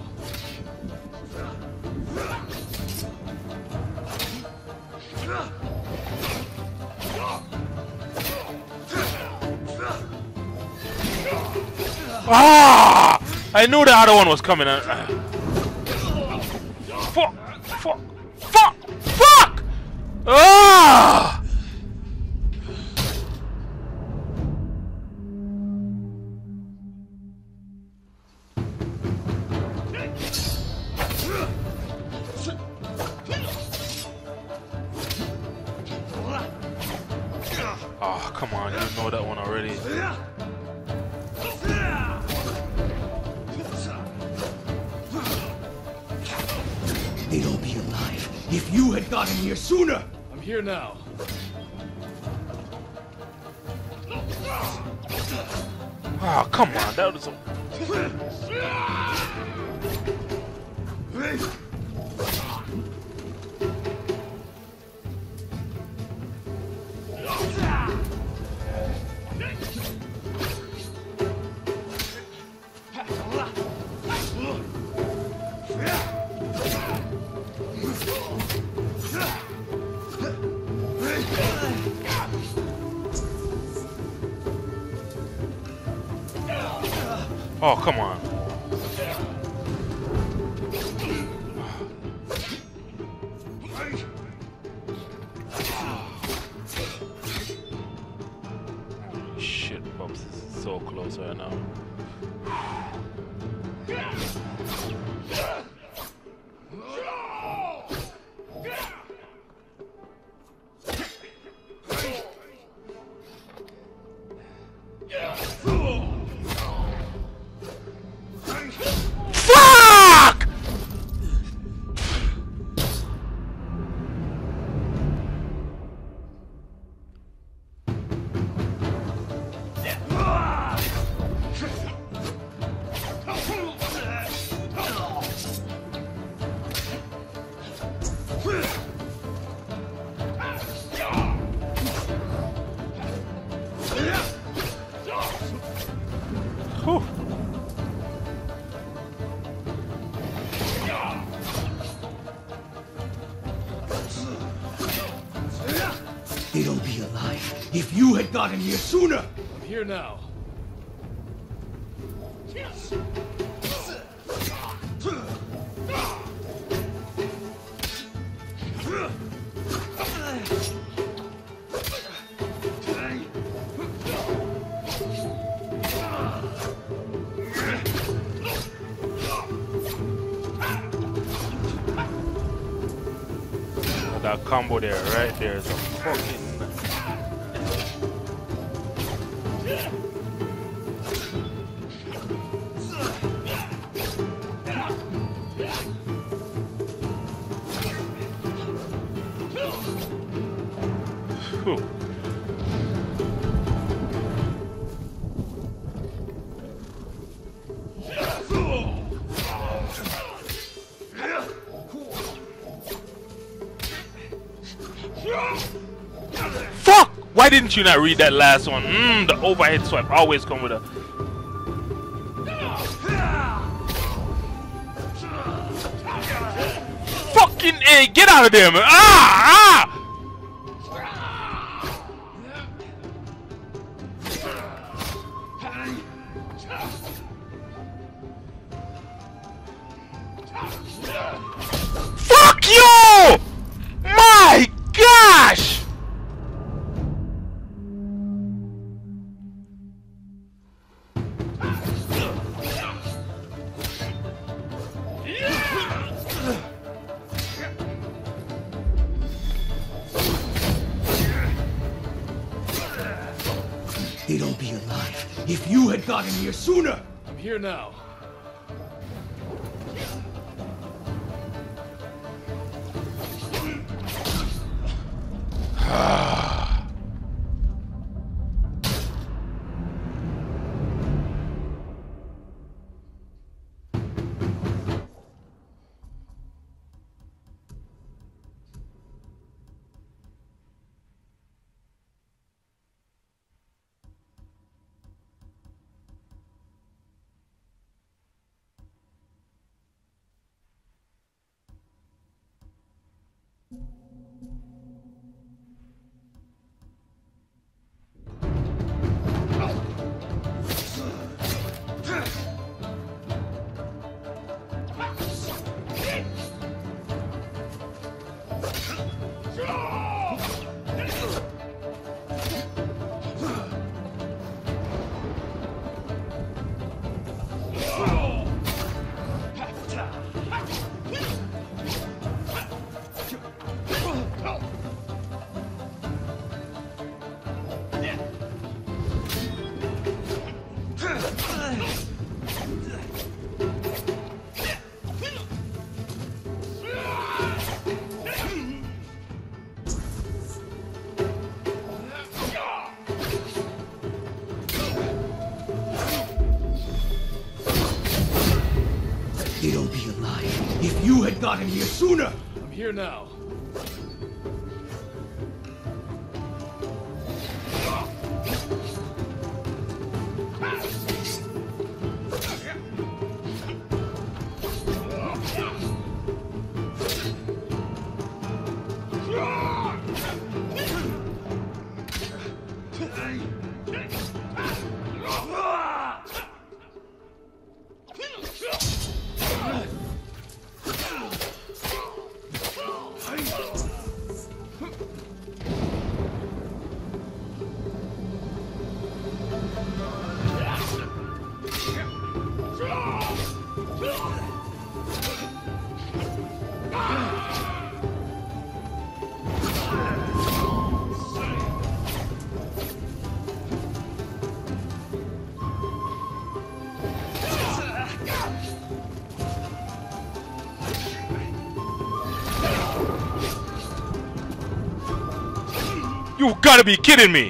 Ah! I knew the other one was coming. Uh, fuck! Fuck! Fuck! Fuck! Ah! Oh, come on, you know that one already. It'll be alive if you had gotten here sooner! I'm here now. Oh, come on, that was a... Oh, come on. Shit, Bubs, this is so close right now. They'd all be alive if you had gotten here sooner. I'm here now. That combo there, right there, is a fucking. Whew. Fuck! Why didn't you not read that last one? Mmm, the overhead swipe always come with a. Fucking A! Get out of there, man! Ah! Ah! Fuck you! My gosh! They'd all be alive if you had gotten here sooner. I'm here now. They'd all be alive if you had gotten here sooner. I'm here now. You gotta be kidding me!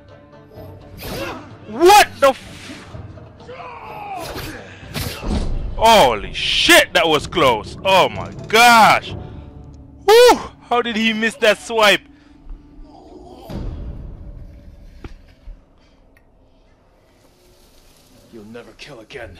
What the f- Holy shit, that was close. Oh my gosh. Woo! How did he miss that swipe? You'll never kill again.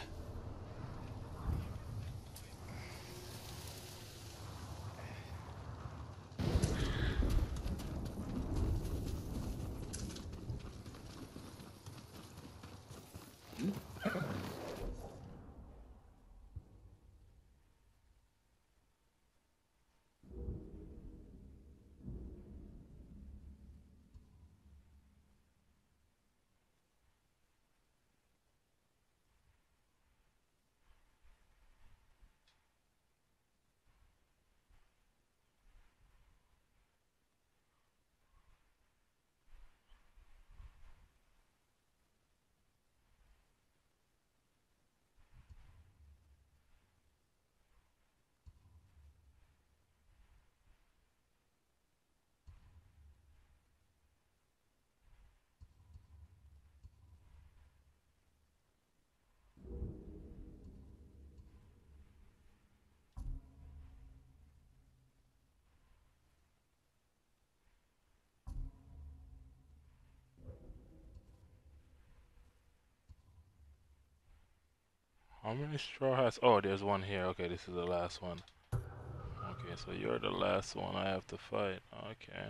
How many straw hats? Oh, there's one here. Okay, this is the last one. Okay, so you're the last one I have to fight. Okay.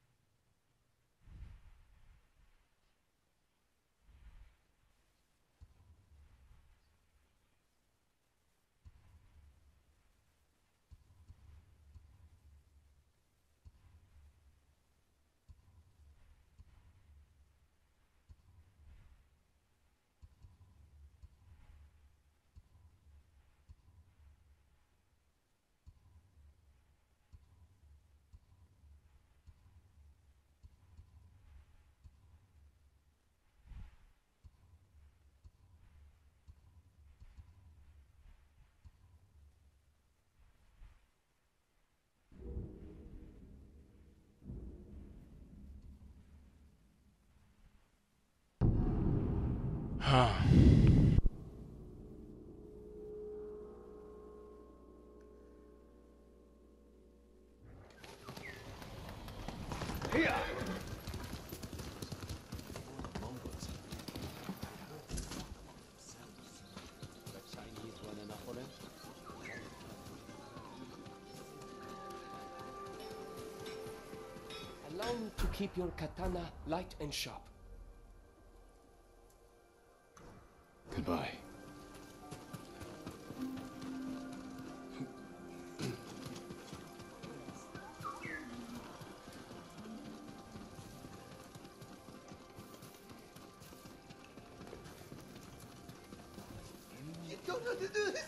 Huh. Allow me to keep your katana light and sharp. Goodbye. You don't know how to do this!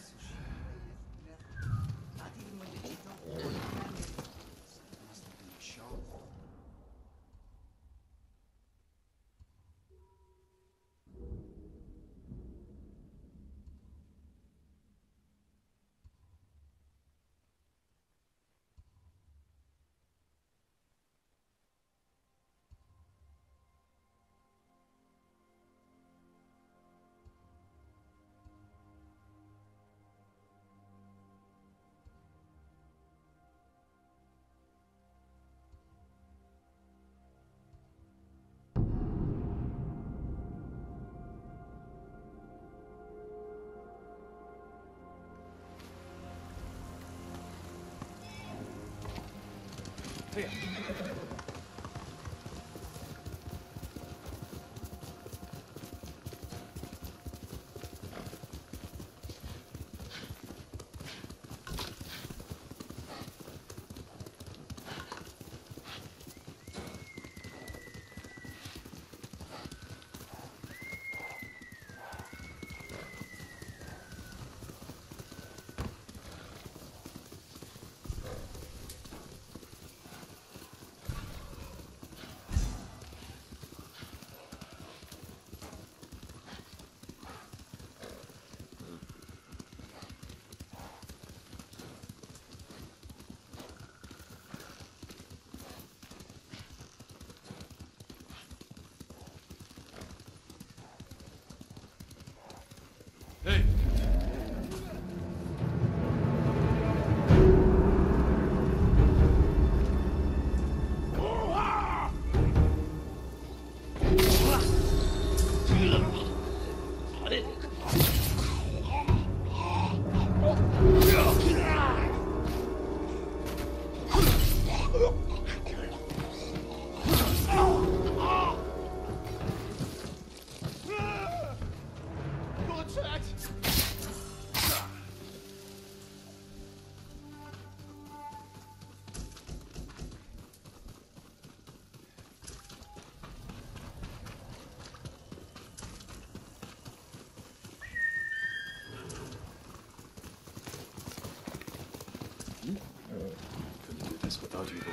Hey! valuable.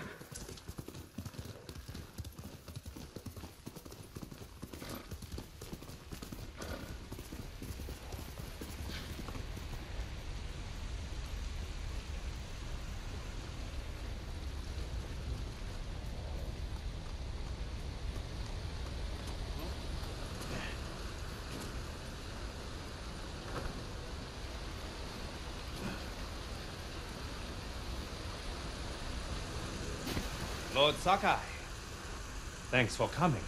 Lord Sakai, thanks for coming.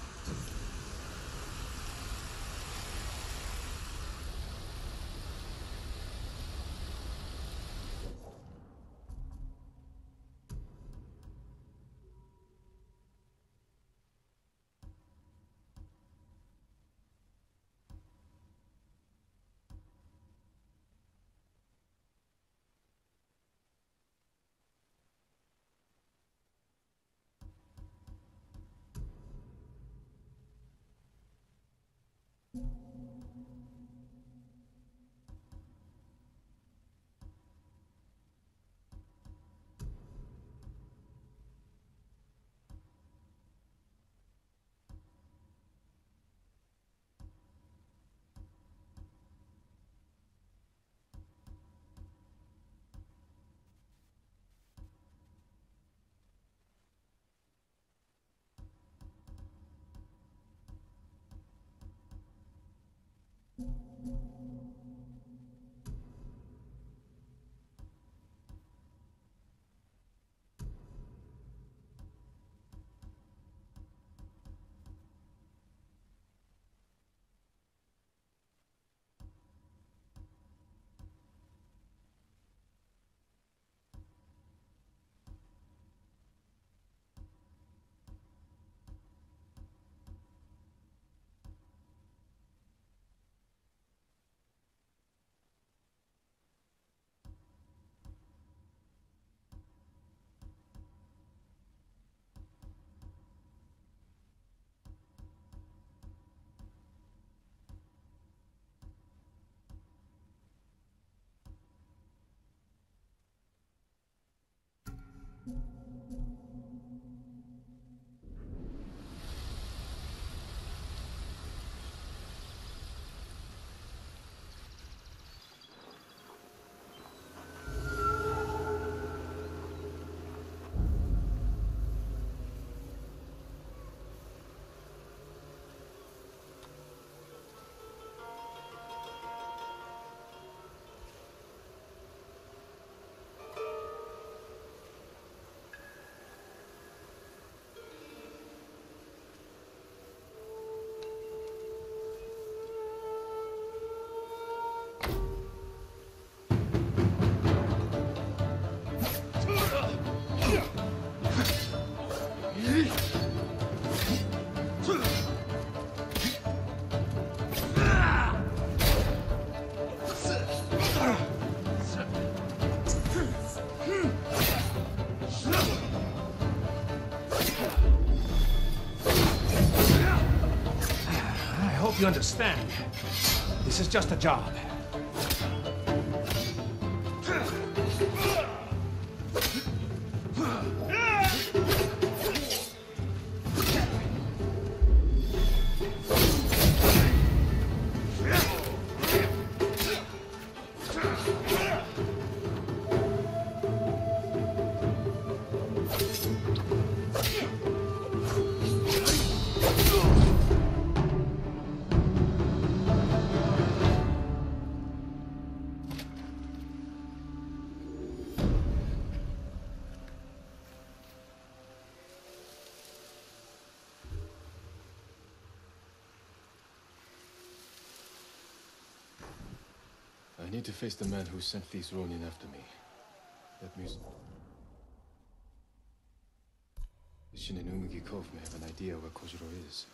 I hope you understand. This is just a job. I need to face the man who sent these Ronin after me. That means Shin and Umugi Cove may have an idea where Kojiro is.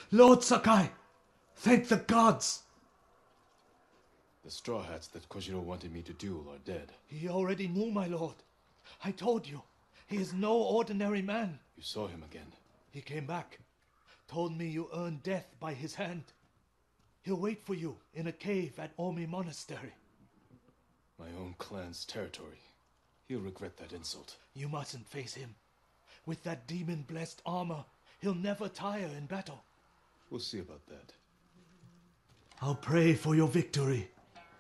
Lord Sakai, thank the gods! The Straw Hats that Kojiro wanted me to duel are dead. He already knew, my lord. I told you, he is no ordinary man. You saw him again. He came back, told me you earned death by his hand. He'll wait for you in a cave at Omi Monastery. My own clan's territory. He'll regret that insult. You mustn't face him. With that demon-blessed armor, he'll never tire in battle. We'll see about that. I'll pray for your victory.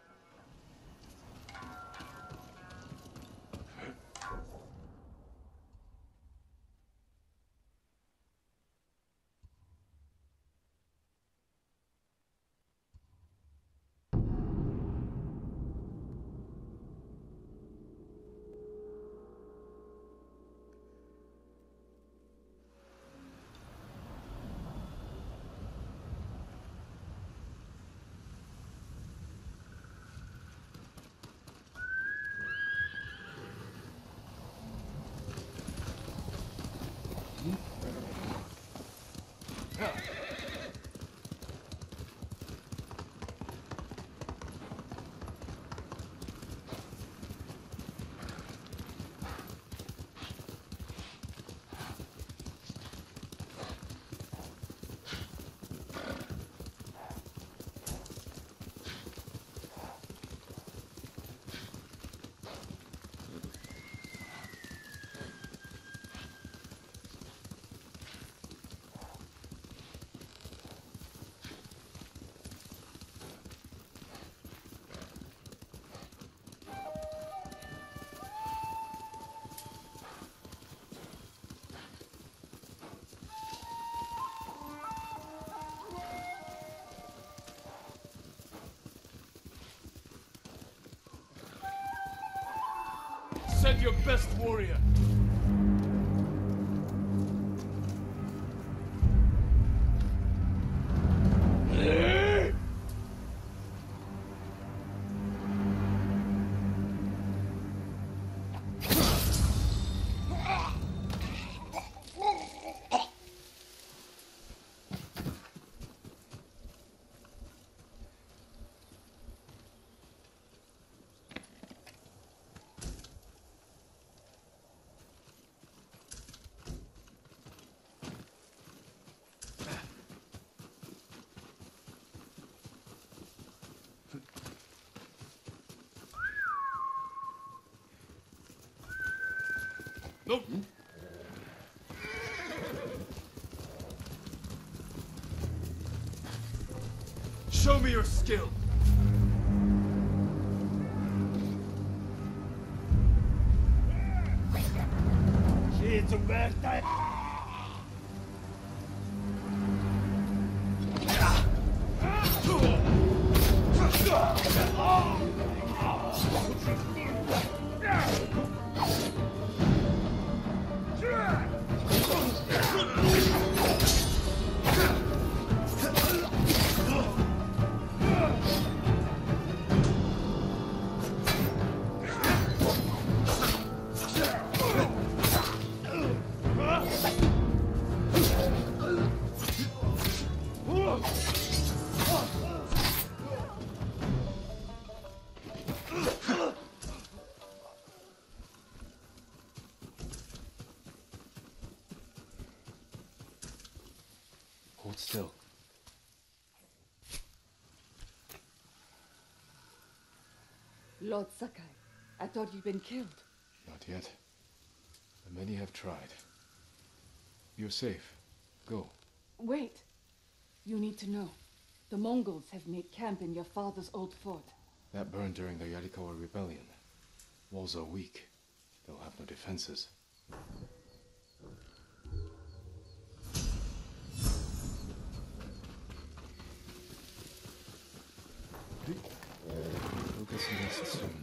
Send your best warrior. Nope. Show me your skill. It's a bad time. Hold still. Lord Sakai, I thought you'd been killed. Not yet. But many have tried. You're safe. Go. Wait. You need to know. The Mongols have made camp in your father's old fort. That burned during the Yardiegamer rebellion. Walls are weak. They'll have no defenses. We'll get some rest soon.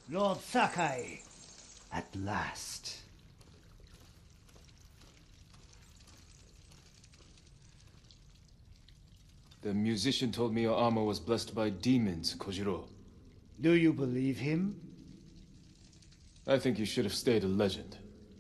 Lord Sakai, at last. The musician told me your armor was blessed by demons, Kojiro. Do you believe him? I think you should have stayed a legend.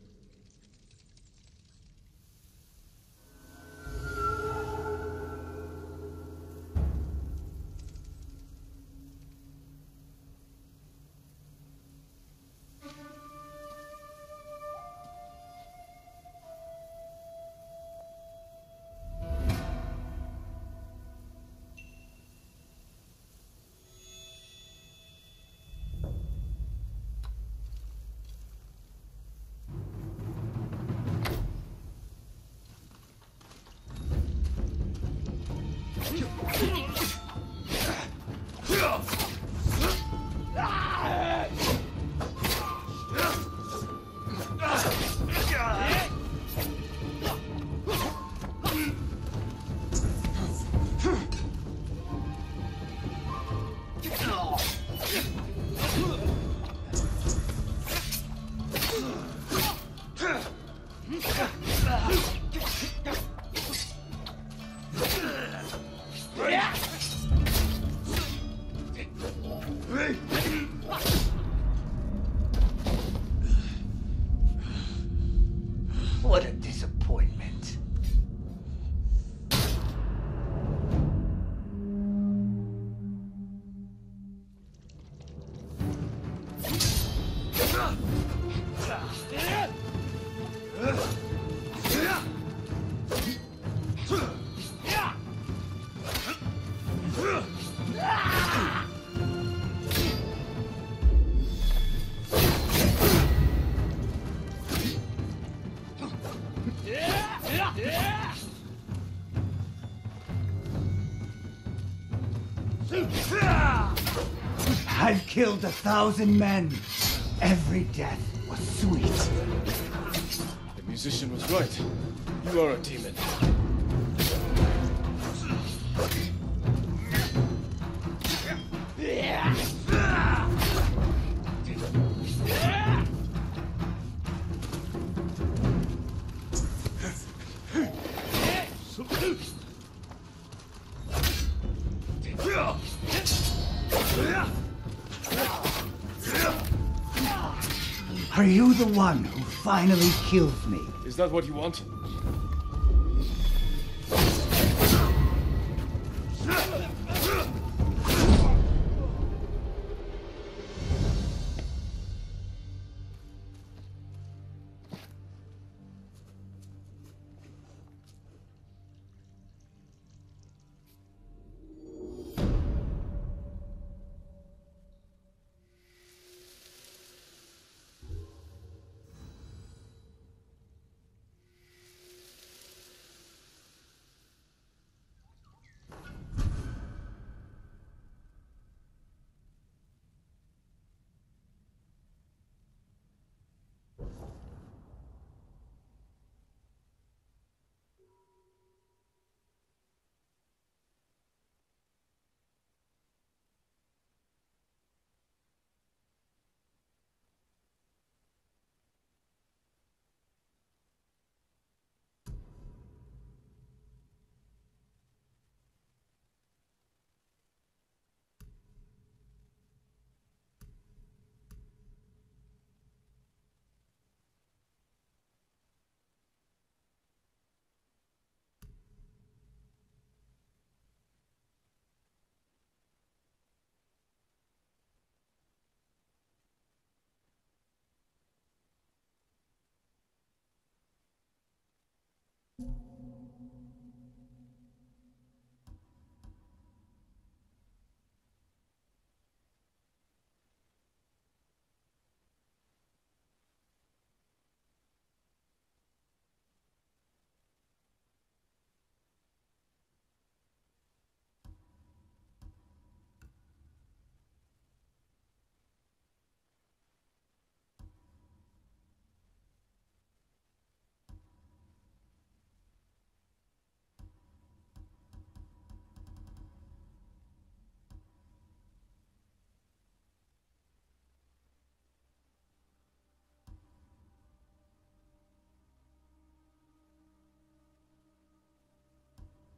What a disappointment. I've killed a thousand men. Every death was sweet. The musician was right. You are a demon. Are you the one who finally kills me? Is that what you want?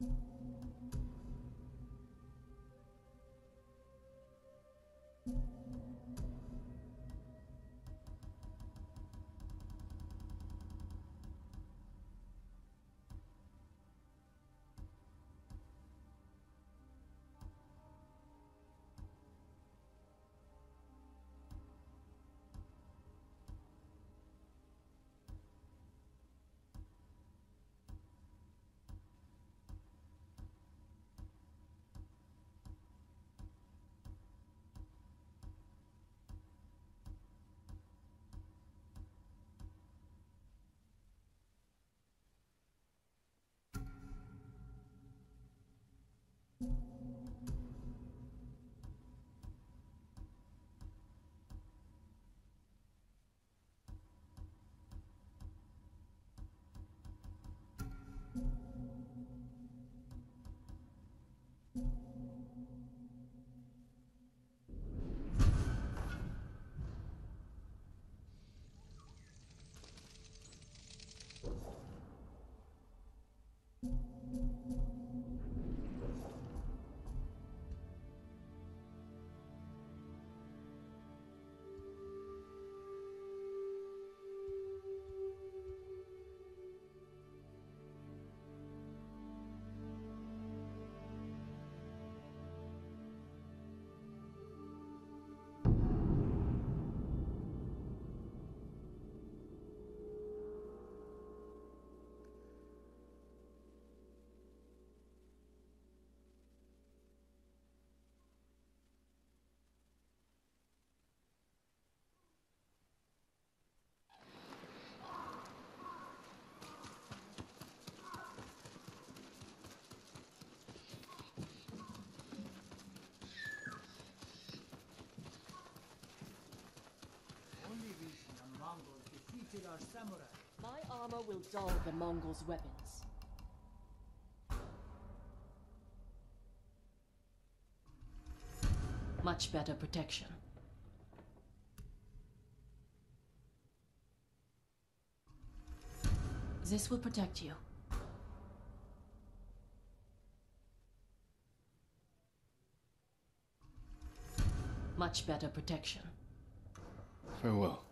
Our samurai. My armor will dull the Mongols' weapons. Much better protection. This will protect you. Much better protection. Farewell.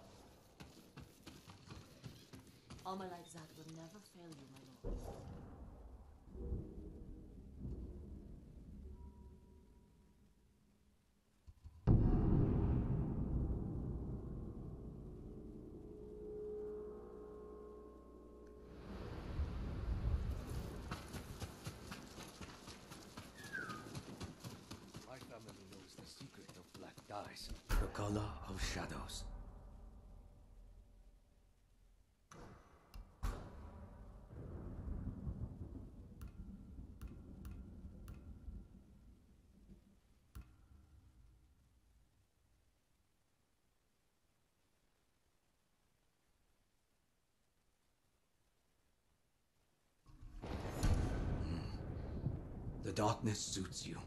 Armor like that will never fail you, my lord. My family knows the secret of black dyes, the color of shadows. The darkness suits you.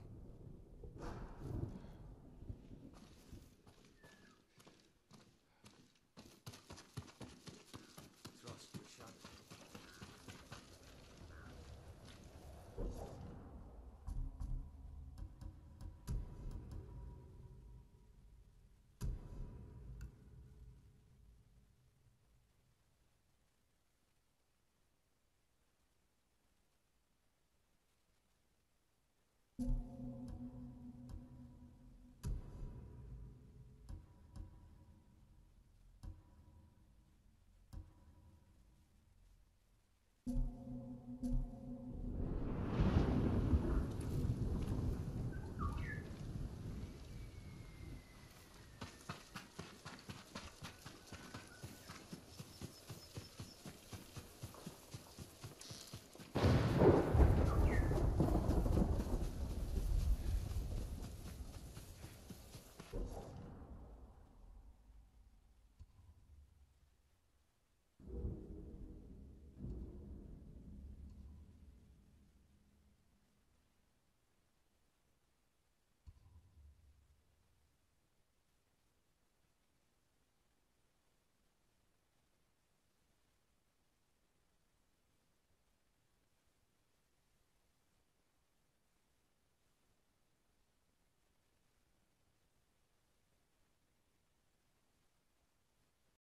Trust your shadow. Thank you.